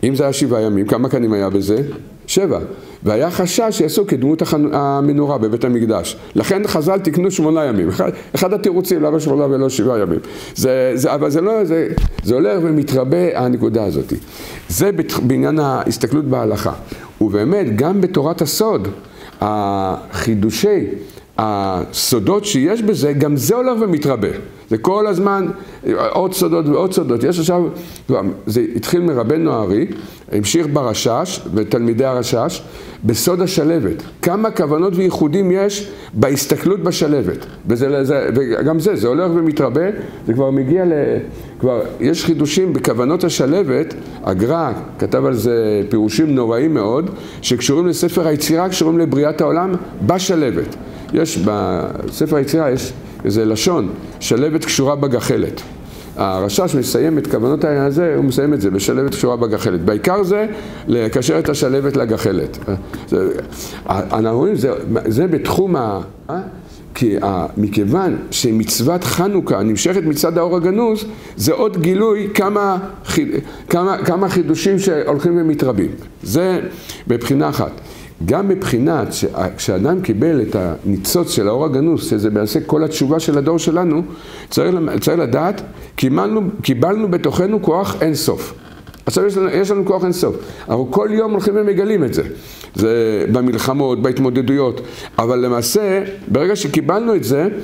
אם זה היה 7 ימים, כמה קנים היה בזה? 7. והיה חשש שיעשו כדמות המנורה בבית המקדש. לכן חז"ל תקנו 8 ימים. אחד התירוצים, למה 8 ולא 7 ימים. אבל זה הולך ומתרבה הנקודה הזאת. זה בעניין ההסתכלות בהלכה. ובאמת, גם בתורת הסוד, החידושי, הסודות שיש בזה, גם זה הולך ומתרבה. זה כל הזמן עוד סודות ועוד סודות. יש עכשיו, זה התחיל מרבנו הארי, המשיך ברשש ותלמידי הרשש, בסוד השלבת. כמה כוונות וייחודים יש בהסתכלות בשלבת. וגם זה הולך ומתרבה, זה כבר מגיע כבר יש חידושים בכוונות השלבת, הגר"א כתב על זה פירושים נוראים מאוד, שקשורים לספר היצירה, קשורים לבריאת העולם בשלבת. יש בספר היצירה, יש איזה לשון, שלבת קשורה בגחלת. הרשש מסיים את כוונות העניין הזה, הוא מסיים את זה בשלבת קשורה בגחלת. בעיקר זה לקשר את השלבת לגחלת. אנחנו רואים, זה בתחום כי מכיוון שמצוות חנוכה נמשכת מצד האור הגנוז, זה עוד גילוי כמה חידושים שהולכים ומתרבים. זה בבחינה אחת. גם מבחינת כשאדם קיבל את הניצוץ של האור הגנוז, שזה בעצם כל התשובה של הדור שלנו, צריך לדעת, קיבלנו בתוכנו כוח אין סוף. עכשיו יש לנו כוח אין סוף. אבל כל יום הולכים ומגלים את זה. זה במלחמות, בהתמודדויות. אבל למעשה, ברגע שקיבלנו את זה,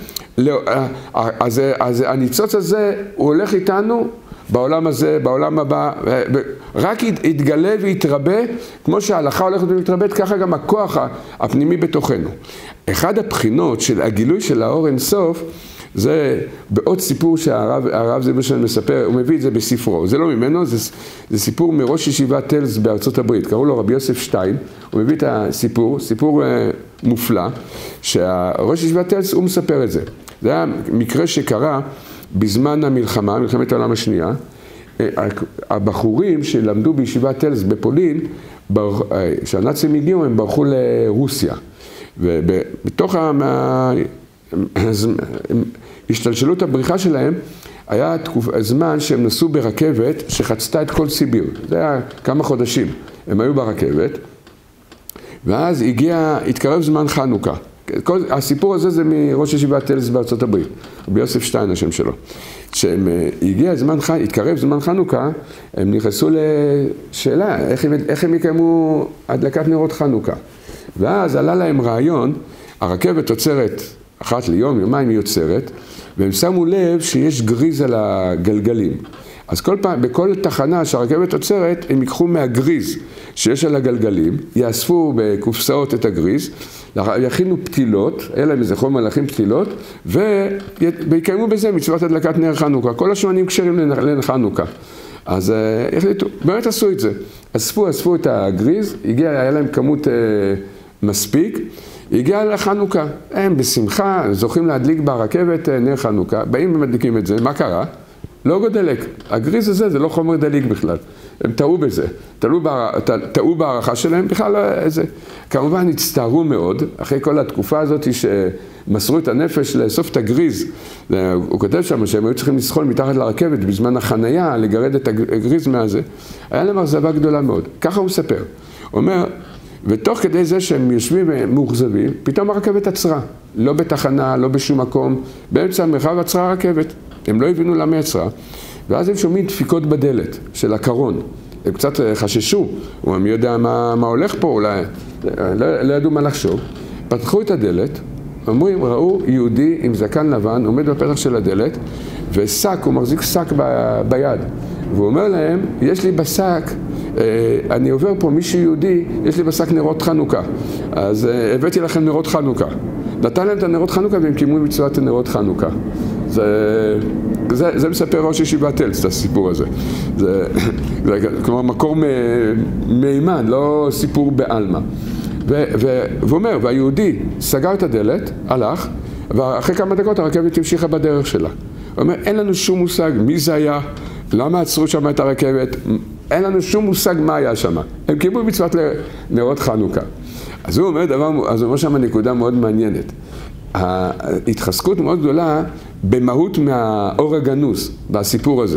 אז הניצוץ הזה הוא הולך איתנו בעולם הזה, בעולם הבא, רק יתגלה ויתרבה, כמו שההלכה הולכת ומתרבית, ככה גם הכוח הפנימי בתוכנו. אחד הבחינות של הגילוי של האור אין סוף, זה בעוד סיפור שהרב זילברשטיין מספר, הוא מביא את זה בספרו, זה לא ממנו, זה סיפור מראש ישיבת טלס בארצות הברית, קראו לו רבי יוסף שטיין, הוא מביא את הסיפור, סיפור מופלא, שהראש ישיבת טלס הוא מספר את זה. זה היה מקרה שקרה בזמן המלחמה, מלחמת העולם השנייה, הבחורים שלמדו בישיבת טלס בפולין, כשהנאצים הגיעו הם ברחו לרוסיה, ובתוך השתלשלות הבריחה שלהם, היה זמן שהם נסעו ברכבת שחצתה את כל סיביר. זה היה כמה חודשים. הם היו ברכבת, ואז התקרב זמן חנוכה. הסיפור הזה זה מראש ישיבת טלס בארצות הברית, רבי יוסף שטיין השם שלו. התקרב זמן חנוכה, הם נכנסו לשאלה, איך הם יקיימו הדלקת נרות חנוכה. ואז עלה להם רעיון, הרכבת עוצרת אחת ליום, יומיים היא יוצרת, והם שמו לב שיש גריז על הגלגלים. אז כל פעם, בכל תחנה שהרכבת עוצרת, הם ייקחו מהגריז שיש על הגלגלים, יאספו בקופסאות את הגריז, יכינו פתילות, אלה איזה חומר להכין פתילות, ויקיימו בזה מצוות הדלקת נר חנוכה. כל השמנים קשרים לחנוכה. אז החליטו, באמת עשו את זה. אספו את הגריז, היה להם כמות מספיק, הגיע לחנוכה. הם בשמחה, זוכים להדליק ברכבת נר חנוכה, באים ומדליקים את זה. מה קרה? לא גודלק. הגריז הזה זה לא חומר דליק בכלל. הם טעו בזה. טעו בהערכה שלהם, בכלל לא איזה. כמובן הצטערו מאוד, אחרי כל התקופה הזאת שמסרו את הנפש לאסוף את הגריז. הוא כותב שם שהם היו צריכים לסחול מתחת לרכבת בזמן החנייה, לגרד את הגריז מהזה. היה להם אכזבה גדולה מאוד. ככה הוא מספר. הוא אומר, ותוך כדי זה שהם יושבים מאוכזבים, פתאום הרכבת עצרה. לא בתחנה, לא בשום מקום. באמצע המרחב עצרה הרכבת. הם לא הבינו למה יצרה. ואז הם שומעים דפיקות בדלת של הקרון. הם קצת חששו. מי יודע מה הולך פה אולי. לא ידעו מה לחשוב. פתחו את הדלת. ראו יהודי עם זקן לבן עומד בפתח של הדלת. ושק, הוא מחזיק שק ביד. והוא אומר להם, יש לי בשק, אני עובר פה מישהו יהודי, יש לי בשק נרות חנוכה. אז הבאתי לכם נרות חנוכה. נתן להם את הנרות חנוכה והם קיימו מצוות נרות חנוכה. זה מספר ראש ישיבת טלס, את הסיפור הזה. זה כלומר מקור מימן, לא סיפור בעלמא. והוא אומר, והיהודי סגר את הדלת, הלך, ואחרי כמה דקות הרכבת המשיכה בדרך שלה. הוא אומר, אין לנו שום מושג מי זה היה, למה עצרו שם את הרכבת, אין לנו שום מושג מה היה שם. הם קיבלו מצוות נרות חנוכה. אז הוא אומר שם נקודה מאוד מעניינת. ההתחזקות מאוד גדולה במהות מהאור הגנוז, בסיפור הזה.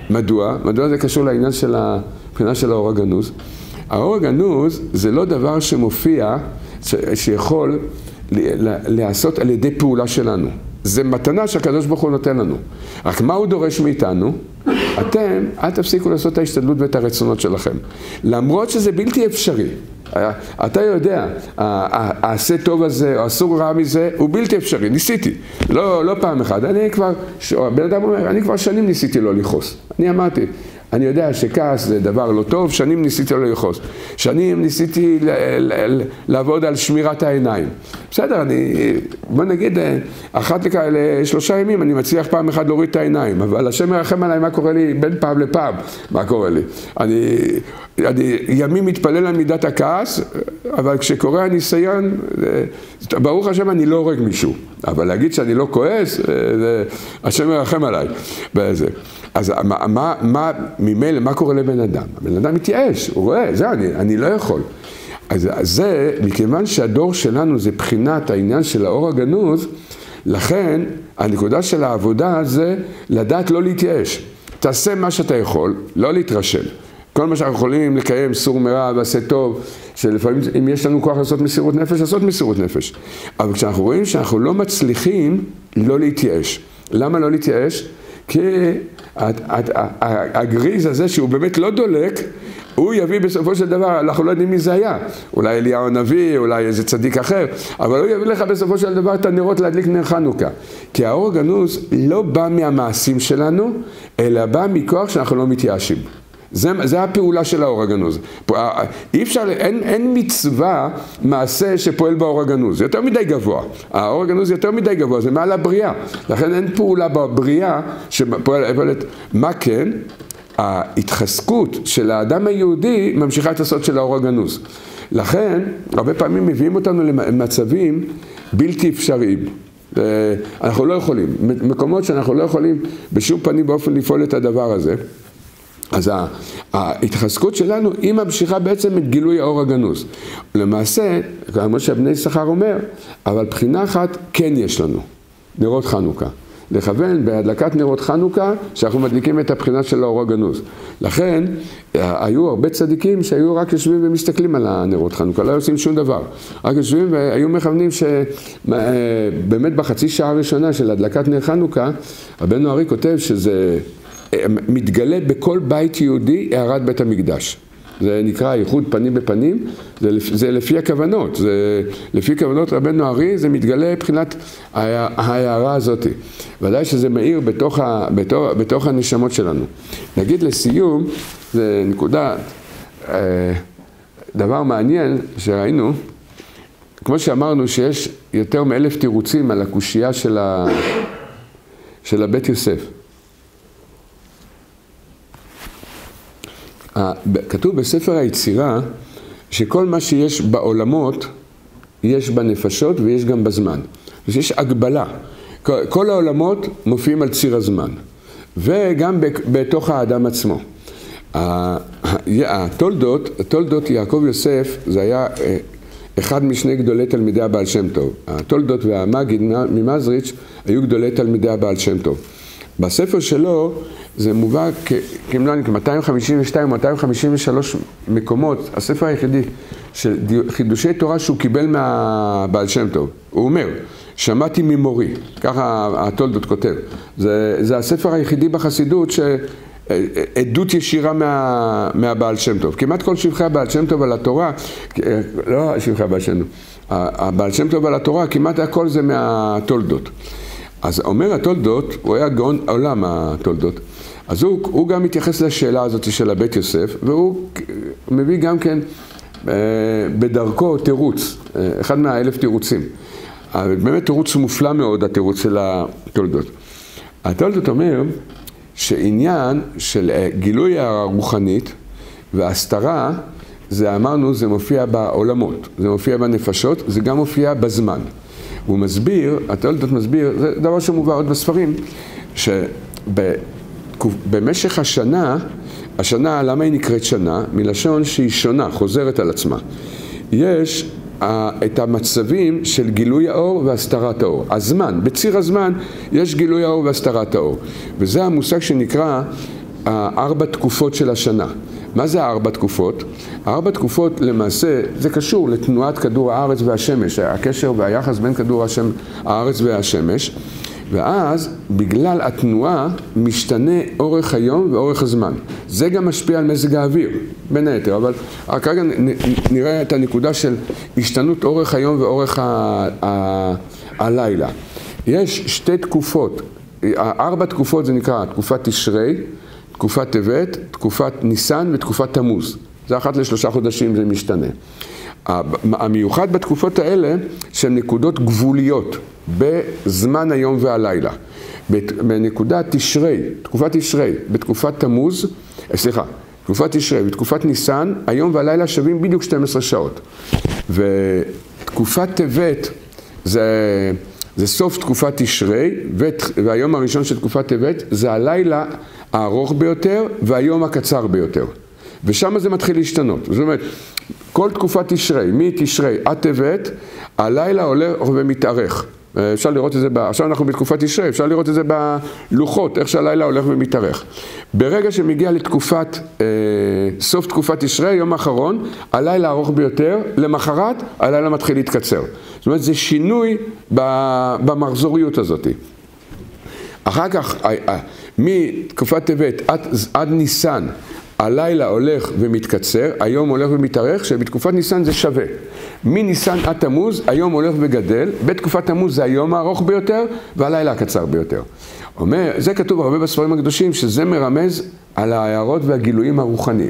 מדוע? מדוע זה קשור לעניין של הבחינה של האור הגנוז? האור הגנוז זה לא דבר שמופיע, שיכול לעשות על ידי פעולה שלנו. זה מתנה שהקדוש ברוך הוא נותן לנו. רק מה הוא דורש מאיתנו? אתם, אל תפסיקו לעשות את ההשתדלות ואת הרצונות שלכם. למרות שזה בלתי אפשרי. אתה יודע, העשה טוב הזה, או אסור רע מזה, הוא בלתי אפשרי. ניסיתי. לא פעם אחת. בן אדם אומר, אני כבר שנים ניסיתי לא לכעוס. אני אמרתי, אני יודע שכעס זה דבר לא טוב, שנים ניסיתי לא לכעוס. שנים ניסיתי לעבוד על שמירת העיניים. בסדר, בוא נגיד, אחת ל3 ימים אני מצליח פעם אחת להוריד את העיניים, אבל השם מרחם עליי מה קורה לי בין פעם לפעם, מה קורה לי. אני ימים מתפלל על מידת הכעס, אבל כשקורה הניסיון, ברוך השם אני לא הורג מישהו, אבל להגיד שאני לא כועס, השם מרחם עליי. אז ממילא, מה קורה לבן אדם? הבן אדם מתייאש, הוא רואה, זה אני לא יכול. אז זה, מכיוון שהדור שלנו זה בחינת העניין של האור הגנוז, לכן הנקודה של העבודה זה לדעת לא להתייאש. תעשה מה שאתה יכול, לא להתרשל. כל מה שאנחנו יכולים לקיים סור מרע ועשה טוב, שלפעמים אם יש לנו כוח לעשות מסירות נפש, לעשות מסירות נפש. אבל כשאנחנו רואים שאנחנו לא מצליחים, לא להתייאש. למה לא להתייאש? כי הגריז הזה שהוא באמת לא דולק, הוא יביא בסופו של דבר, אנחנו לא יודעים מי זה היה, אולי אליהו הנביא, אולי איזה צדיק אחר, אבל הוא יביא לך בסופו של דבר את הנרות להדליק נר חנוכה. כי האור הגנוז לא בא מהמעשים שלנו, אלא בא מכוח שאנחנו לא מתייאשים. זה הפעולה של האור הגנוז. אי אפשר, אין מצווה מעשה שפועל באור הגנוז, זה יותר מדי גבוה. האור הגנוז יותר מדי גבוה, זה מעל הבריאה. לכן אין פעולה בבריאה שפועלת. מה כן? ההתחזקות של האדם היהודי ממשיכה את הסוד של האור הגנוז. לכן, הרבה פעמים מביאים אותנו למצבים בלתי אפשריים. אנחנו לא יכולים, מקומות שאנחנו לא יכולים בשום פנים באופן לפעול את הדבר הזה. אז ההתחזקות שלנו היא ממשיכה בעצם את גילוי האור הגנוז. למעשה, כמו שבני יששכר אומר, אבל בחינה אחת כן יש לנו, נרות חנוכה. לכוון בהדלקת נרות חנוכה שאנחנו מדליקים את הבחינה של האור הגנוז. לכן היו הרבה צדיקים שהיו רק יושבים ומסתכלים על הנרות חנוכה, לא עושים שום דבר. רק יושבים והיו מכוונים שבאמת בחצי שעה הראשונה של הדלקת נר חנוכה, רבנו ארי כותב שזה מתגלה בכל בית יהודי הערת בית המקדש. זה נקרא ייחוד פנים בפנים, זה לפי הכוונות, זה לפי כוונות רבנו ארי, זה מתגלה מבחינת ההערה הזאת. ודאי שזה מאיר בתוך הנשמות שלנו. נגיד לסיום, זה נקודה, דבר מעניין שראינו, כמו שאמרנו שיש יותר מ1,000 תירוצים על הקושייה של הבית יוסף. כתוב בספר היצירה שכל מה שיש בעולמות יש בנפשות ויש גם בזמן. יש הגבלה. כל העולמות מופיעים על ציר הזמן. וגם בתוך האדם עצמו. התולדות יעקב יוסף זה היה אחד משני גדולי תלמידי הבעל שם טוב. התולדות והמגיד ממזריץ' היו גדולי תלמידי הבעל שם טוב. בספר שלו זה מובא כ-252 או 253 מקומות, הספר היחידי של חידושי תורה שהוא קיבל מהבעל שם טוב. הוא אומר, שמעתי ממורי, ככה התולדות כותב. זה הספר היחידי בחסידות שעדות ישירה מהבעל שם טוב. כמעט כל שבחי הבעל שם טוב על התורה, לא שבחי הבעל שם טוב, הבעל שם טוב על התורה, כמעט הכל זה מהתולדות. אז אומר התולדות, הוא היה גאון עולם התולדות, אז הוא גם מתייחס לשאלה הזאת של הבית יוסף, והוא מביא גם כן בדרכו תירוץ, אחד מה1,000 תירוצים. באמת תירוץ מופלא מאוד, התירוץ של התולדות. התולדות אומר שעניין של גילוי הרוחנית וההסתרה, זה אמרנו, זה מופיע בעולמות, זה מופיע בנפשות, זה גם מופיע בזמן. הוא מסביר, התולדות מסביר, זה דבר שמובא עוד בספרים, שבמשך השנה, למה היא נקראת שנה? מלשון שהיא שונה, חוזרת על עצמה. יש את המצבים של גילוי האור והסתרת האור. הזמן, בציר הזמן, יש גילוי האור והסתרת האור. וזה המושג שנקרא 4 תקופות של השנה. מה זה 4 תקופות? 4 תקופות למעשה זה קשור לתנועת כדור הארץ והשמש, הקשר והיחס בין כדור הארץ והשמש, ואז בגלל התנועה משתנה אורך היום ואורך הזמן. זה גם משפיע על מזג האוויר, בין היתר, אבל כרגע נראה את הנקודה של השתנות אורך היום ואורך הלילה. יש 2 תקופות, 4 תקופות זה נקרא תקופת תשרי, תקופת טבת, תקופת ניסן ותקופת תמוז. זה 1 ל3 חודשים זה משתנה. המיוחד בתקופות האלה שהן נקודות גבוליות בזמן היום והלילה. בנקודת תשרי, תקופת תשרי, בתקופת תמוז, תקופת תשרי ותקופת ניסן, היום והלילה שווים בדיוק 12 שעות. ותקופת טבת זה סוף תקופת תשרי, והיום הראשון של תקופת טבת זה הלילה הארוך ביותר והיום הקצר ביותר. ושם זה מתחיל להשתנות. זאת אומרת, כל תקופת תשרי, מתשרי עד טבת, הלילה עולה ומתארך. אפשר לראות את זה, עכשיו אנחנו בתקופת תשרי, אפשר לראות את זה בלוחות, איך שהלילה הולך ומתארך. ברגע שמגיע לתקופת, סוף תקופת תשרי, יום האחרון, הלילה ארוך ביותר, למחרת הלילה מתחיל להתקצר. זאת אומרת, זה שינוי במחזוריות הזאת. אחר כך, מתקופת טבת עד ניסן, הלילה הולך ומתקצר, היום הולך ומתארך, שבתקופת ניסן זה שווה. מניסן עד תמוז, היום הולך וגדל, בתקופת תמוז זה היום הארוך ביותר, והלילה הקצר ביותר. אומר, זה כתוב הרבה בספרים הקדושים, שזה מרמז על ההערות והגילויים הרוחניים.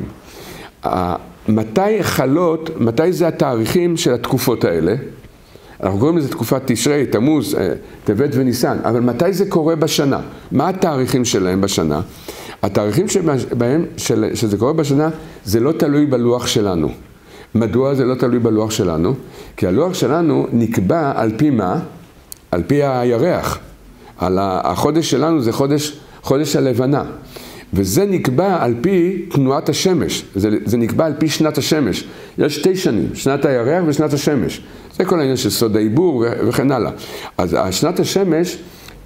מתי זה התאריכים של התקופות האלה? אנחנו קוראים לזה תקופת תשרי, תמוז, טבת וניסן, אבל מתי זה קורה בשנה? מה התאריכים שלהם בשנה? התאריכים שבהם, שזה קורה בשנה, זה לא תלוי בלוח שלנו. מדוע זה לא תלוי בלוח שלנו? כי הלוח שלנו נקבע על פי מה? על פי הירח. החודש שלנו זה חודש הלבנה. וזה נקבע על פי תנועת השמש. זה נקבע על פי שנת השמש. יש 2 שנים, שנת הירח ושנת השמש. זה כל העניין של סוד העיבור וכן הלאה. אז שנת השמש,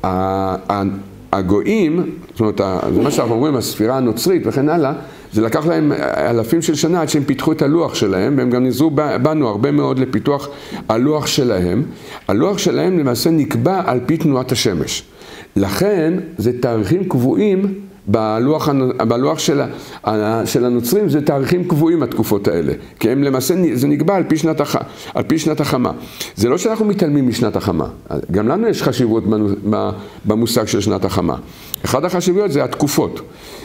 הגויים, זאת אומרת, זה מה שאנחנו אומרים, הספירה הנוצרית וכן הלאה, זה לקח להם אלפים של שנה עד שהם פיתחו את הלוח שלהם, והם גם נזרו בנו הרבה מאוד לפיתוח הלוח שלהם. הלוח שלהם למעשה נקבע על פי תנועת השמש. לכן זה תאריכים קבועים בלוח של הנוצרים, זה תאריכים קבועים התקופות האלה, כי הם למעשה, זה נקבע על פי שנת החמה. זה לא שאנחנו מתעלמים משנת החמה, גם לנו יש חשיבות במושג של שנת החמה. אחד החשיבויות זה התקופות.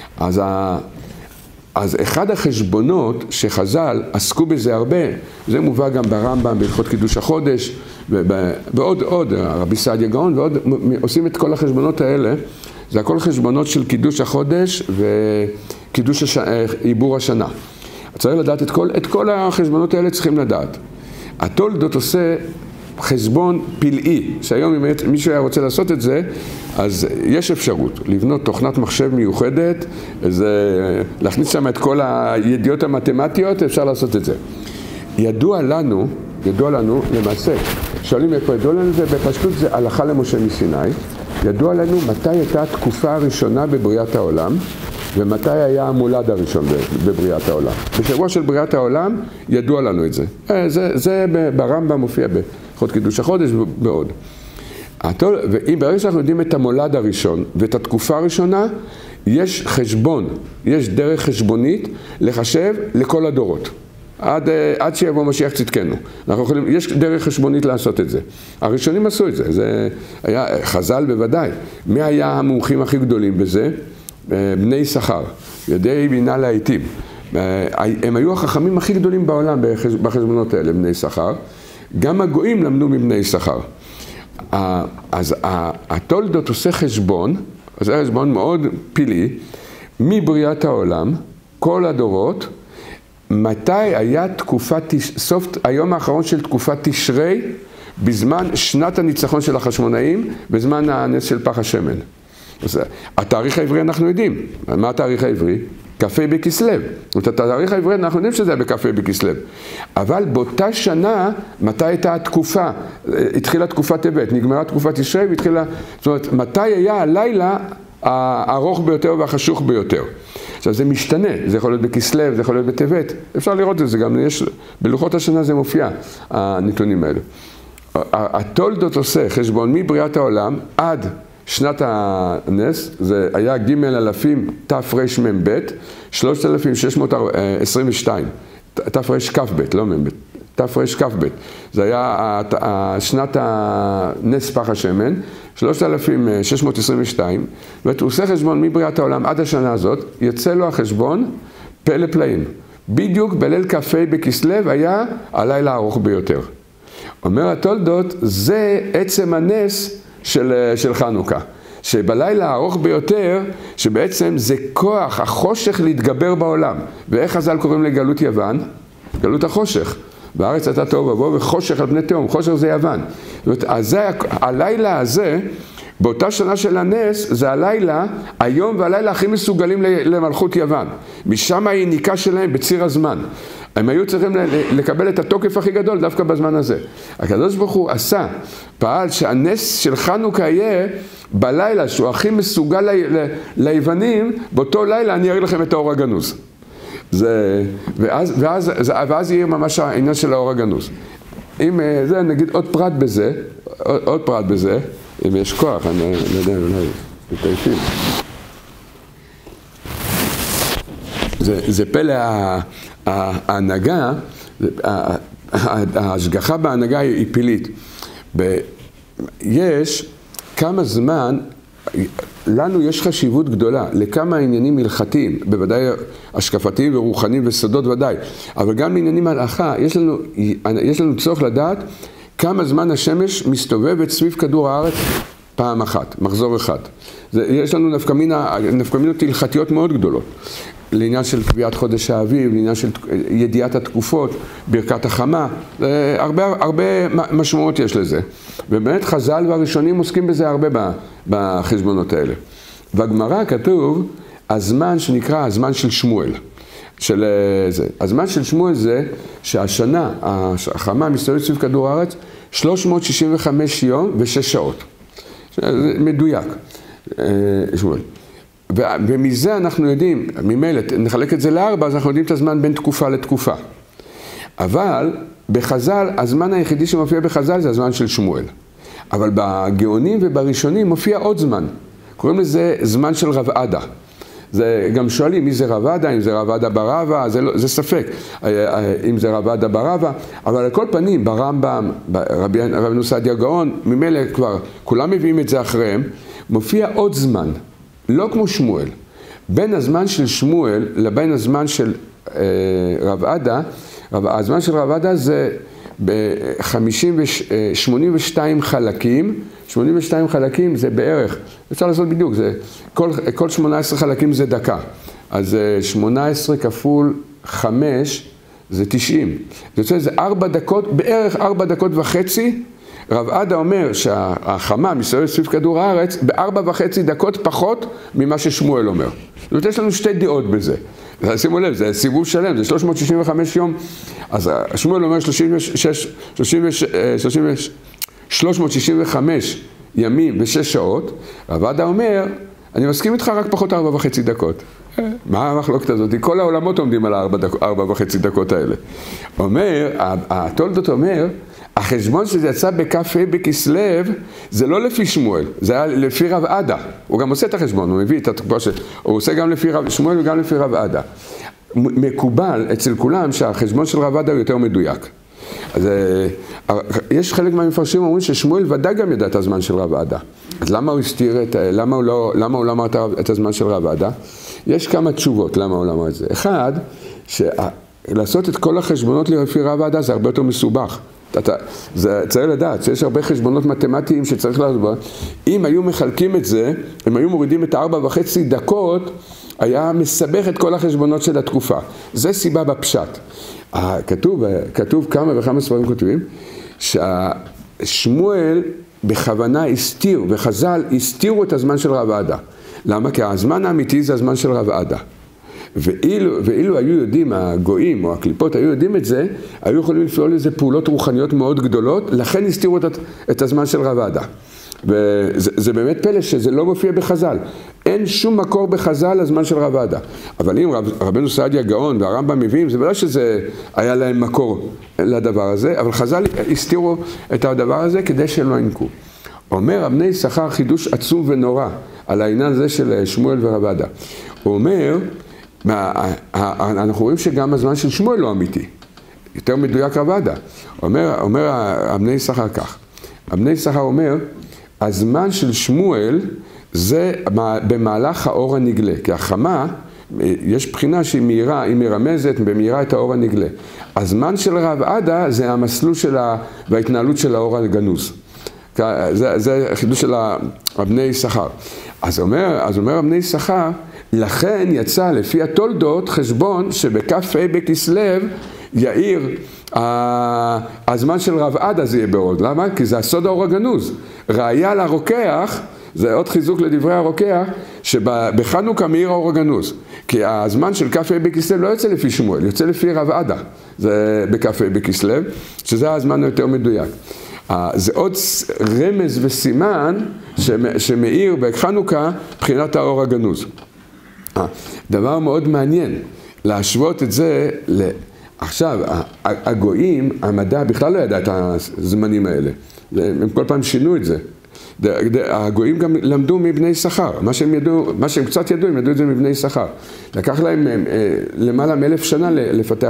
אז אחד החשבונות שחז"ל עסקו בזה הרבה, זה מובא גם ברמב"ם, בהלכות קידוש החודש, ועוד, רבי סעדיה גאון, ועוד עושים את כל החשבונות האלה. זה הכל חשבונות של קידוש החודש וקידוש עיבור השנה. צריך לדעת את כל החשבונות האלה צריכים לדעת. התולדות עושה חשבון פלאי, שהיום אם מישהו היה רוצה לעשות את זה, אז יש אפשרות לבנות תוכנת מחשב מיוחדת, להכניס שם את כל הידיעות המתמטיות, אפשר לעשות את זה. ידוע לנו למעשה, שואלים איפה ידוע לנו זה, בפשטות זה הלכה למשה מסיני, ידוע לנו מתי הייתה התקופה הראשונה בבריאת העולם, ומתי היה המולד הראשון בבריאת העולם. בשבוע של בריאת העולם ידוע לנו את זה. זה ברמב"ם מופיע בהלכות קידוש החודש ועוד. ברגע שאנחנו יודעים את המולד הראשון ואת התקופה הראשונה, יש חשבון, יש דרך חשבונית לחשב לכל הדורות. עד שיבוא משיח צדקנו. יש דרך חשבונית לעשות את זה. הראשונים עשו את זה, זה היה חז"ל בוודאי. מי היה המומחים הכי גדולים בזה? בני יששכר, ידי בינה לעיתים. הם היו החכמים הכי גדולים בעולם בחשבונות האלה, בני יששכר. גם הגויים למדו מבני יששכר. אז התולדות עושה חשבון, זה חשבון מאוד פלאי, מבריאת העולם, כל הדורות, מתי היה סוף היום האחרון של תקופת תשרי, בזמן שנת הניצחון של החשמונאים, בזמן הנס של פח השמן. התאריך העברי אנחנו יודעים. מה התאריך העברי? כ"ה בכסלו. את התאריך העברי אנחנו יודעים שזה היה בכ"ה בכסלו. אבל באותה שנה, מתי הייתה התקופה? התחילה תקופת טבת, נגמרה תקופת תשרי והתחילה... זאת אומרת, מתי היה הלילה הארוך ביותר והחשוך ביותר. עכשיו זה משתנה, זה יכול להיות בכסלו, זה יכול להיות בטבת, אפשר לראות את זה, גם יש, בלוחות השנה זה מופיע, הנתונים האלה. התולדות עושה חשבון מבריאת העולם עד שנת הנס, זה היה ג' אלפים תרמ"ב, 3622, תרכ"ב, לא מ"ב, תרכ"ב, זה היה שנת הנס פח השמן, 3622, והוא עושה חשבון מבריאת העולם עד השנה הזאת, יצא לו החשבון פלא פלאים. בדיוק בליל כ"ה בכסלו היה הלילה הארוך ביותר. אומר התולדות, זה עצם הנס של חנוכה. שבלילה הארוך ביותר, שבעצם זה כוח החושך להתגבר בעולם. ואיך חז"ל קוראים לגלות יוון? גלות החושך. בארץ הייתה תוהו ובוהו וחושך על פני תהום, חושך זה יוון. זאת אומרת, אז הלילה הזה, באותה שנה של הנס, זה הלילה, היום והלילה הכי מסוגלים למלכות יוון. משם היניקה שלהם בציר הזמן. הם היו צריכים לקבל את התוקף הכי גדול דווקא בזמן הזה. הקדוש ברוך הוא עשה, פעל שהנס של חנוכה יהיה בלילה שהוא הכי מסוגל ליוונים, באותו לילה אני אראה לכם את האור הגנוז. ואז יהיה ממש העניין של האור הגנוז. אם זה, נגיד עוד פרט בזה, אם יש כוח, אני לא יודע, אולי מתעייפים. זה פלא ההנהגה, ההשגחה בהנהגה היא פילית. יש כמה זמן, לנו יש חשיבות גדולה לכמה עניינים הלכתיים, בוודאי השקפתיים ורוחניים וסודות ודאי, אבל גם עניינים הלכה, יש לנו צורך לדעת כמה זמן השמש מסתובבת סביב כדור הארץ פעם אחת, מחזור אחד. יש לנו נפקמינות הלכתיות מאוד גדולות. לעניין של קביעת חודש האביב, לעניין של ידיעת התקופות, ברכת החמה, הרבה משמעות יש לזה. ובאמת חז"ל והראשונים עוסקים בזה הרבה בחשבונות האלה. בגמרא כתוב הזמן שנקרא הזמן של שמואל. הזמן של שמואל זה שהשנה, החמה מסתובבת סביב כדור הארץ, 365 יום ו6 שעות. זה מדויק, שמואל. ומזה אנחנו יודעים, ממילא נחלק את זה לארבע, אז אנחנו יודעים את הזמן בין תקופה לתקופה. אבל בחז"ל, הזמן היחידי שמופיע בחז"ל זה הזמן של שמואל. אבל בגאונים ובראשונים מופיע עוד זמן. קוראים לזה זמן של רב עדה. זה גם שואלים מי זה רב עדה, אם זה רב עדה ברבא, זה ספק. אם זה רב עדה ברבא, אבל על כל פנים, ברמב"ם, רבנו סעדיה גאון, ממילא כבר כולם מביאים את זה אחריהם, מופיע עוד זמן. לא כמו שמואל. בין הזמן של שמואל לבין הזמן של רב עדה, הזמן של רב עדה זה ב-82 חלקים, 82 חלקים זה בערך, אפשר לעשות בדיוק, כל 18 חלקים זה דקה. אז 18 כפול 5 זה 90. זה יוצא, זה 4 דקות, בערך 4 דקות וחצי, רב עדה אומר שהחמה מסתובבת סביב כדור הארץ ב4.5 דקות פחות ממה ששמואל אומר. זאת אומרת, יש לנו שתי דעות בזה. שימו לב, זה סיבוב שלם, זה 365 יום. אז שמואל אומר 365 ימים ו6 שעות. רב עדה אומר, אני מסכים איתך רק פחות 4.5 דקות. מה המחלוקת הזאת? כל העולמות עומדים על 4.5 דקות האלה. אומר, התולדות אומר, החשבון שזה יצא בכ"ה בכסלו, זה לא לפי שמואל, זה היה לפי רב עדה. הוא גם עושה את החשבון, הוא מביא את התקופה הוא עושה גם לפי שמואל וגם לפי רב עדה. מקובל אצל כולם שהחשבון של רב עדה הוא יותר מדויק. אז יש חלק מהמפרשים אומרים ששמואל ודאי גם ידע את הזמן של רב עדה. אז למה הוא הסתיר למה הוא לא אמר את הזמן של רב עדה? יש כמה תשובות למה הוא לא אמר את זה. אחד, לעשות את כל החשבונות לפי רב עדה זה הרבה יותר מסובך. צריך לדעת שיש הרבה חשבונות מתמטיים שצריך לעשות. אם היו מחלקים את זה, אם היו מורידים את 4.5 דקות, היה מסבך את כל החשבונות של התקופה. זה סיבה בפשט. כתוב כמה וכמה ספרים כותבים, ששמואל בכוונה הסתיר, וחז"ל הסתירו את הזמן של רב עדה. למה? כי הזמן האמיתי זה הזמן של רב עדה. ואילו היו יודעים, הגויים או הקליפות היו יודעים את זה, היו יכולים לפעול לזה פעולות רוחניות מאוד גדולות, לכן הסתירו את הזמן של רב עדה. וזה באמת פלא שזה לא מופיע בחז"ל. אין שום מקור בחז"ל לזמן של רב עדה. אבל אם רבנו סעדיה גאון והרמב"ם מביאים, זה בגלל שזה היה להם מקור לדבר הזה, אבל חז"ל הסתירו את הדבר הזה כדי שהם לא ינקו. אומר רבני יששכר חידוש עצום ונורא על העניין הזה של שמואל ורב עדה. הוא אומר, אנחנו רואים שגם הזמן של שמואל לא אמיתי. יותר מדויק רב עדה. אומר רבני יששכר כך. רבני יששכר אומר, הזמן של שמואל זה במהלך האור הנגלה. כי החמה, יש בחינה שהיא מהירה, היא מרמזת במהירה את האור הנגלה. הזמן של רב עדה זה המסלול וההתנהלות של האור הגנוז. זה החידוש של רבני יששכר. אז אומר רבני יששכר, לכן יצא לפי התולדות חשבון שבכ"ה בכסלו יאיר הזמן של רב עדה זה יהיה בעוד. למה? כי זה הסוד האור הגנוז. ראיה לרוקח, זה עוד חיזוק לדברי הרוקח, שבחנוכה מאיר האור הגנוז. כי הזמן של כ"ה בכסלו לא יוצא לפי שמואל, יוצא לפי רב עדה. זה בכ"ה בכסלו, שזה הזמן היותר מדויק. זה עוד רמז וסימן שמאיר בחנוכה מבחינת האור הגנוז. דבר מאוד מעניין, להשוות את זה עכשיו, הגויים, המדע בכלל לא ידע את הזמנים האלה. הם כל פעם שינו את זה. הגויים גם למדו מבני יששכר. מה שהם קצת ידעו, הם ידעו את זה מבני יששכר. לקח להם למעלה מ1000 שנה לפתח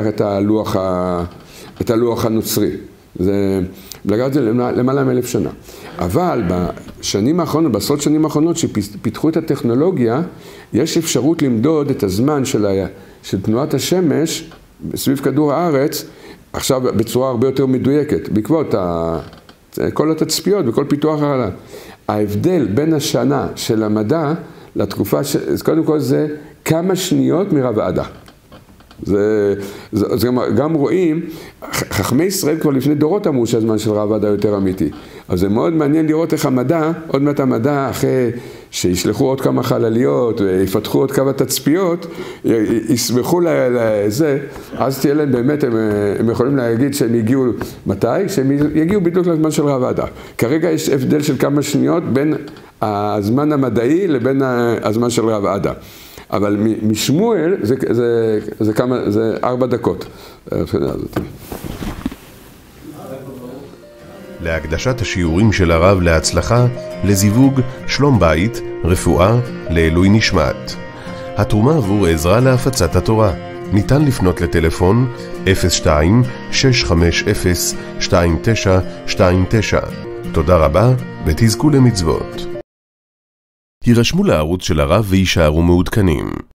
את הלוח הנוצרי. לקח את זה למעלה מ1000 שנה. אבל בשנים האחרונות, בעשרות שנים האחרונות שפיתחו את הטכנולוגיה, יש אפשרות למדוד את הזמן של תנועת השמש סביב כדור הארץ, עכשיו בצורה הרבה יותר מדויקת, בעקבות כל התצפיות וכל פיתוח העולם. ההבדל בין השנה של המדע לתקופה, קודם כל זה כמה שניות מרב עדה. זה גם רואים, חכמי ישראל כבר לפני דורות אמרו שהזמן של רב עדה יותר אמיתי. אז זה מאוד מעניין לראות איך המדע, עוד מעט המדע, אחרי שישלחו עוד כמה חלליות ויפתחו עוד כמה תצפיות, יסמכו לזה, אז תהיה להם באמת, הם יכולים להגיד שהם יגיעו מתי? שהם יגיעו בדיוק לזמן של רב עדה. כרגע יש הבדל של כמה שניות בין הזמן המדעי לבין הזמן של רב עדה. אבל משמואל זה 4 דקות. להקדשת השיעורים של הרב להצלחה, לזיווג, שלום בית, רפואה, לעילוי נשמת. התרומה עבור עזרה להפצת התורה. ניתן לפנות לטלפון 02-650-2929. תודה רבה ותזכו למצוות. הירשמו לערוץ של הרב וישארו מעודכנים.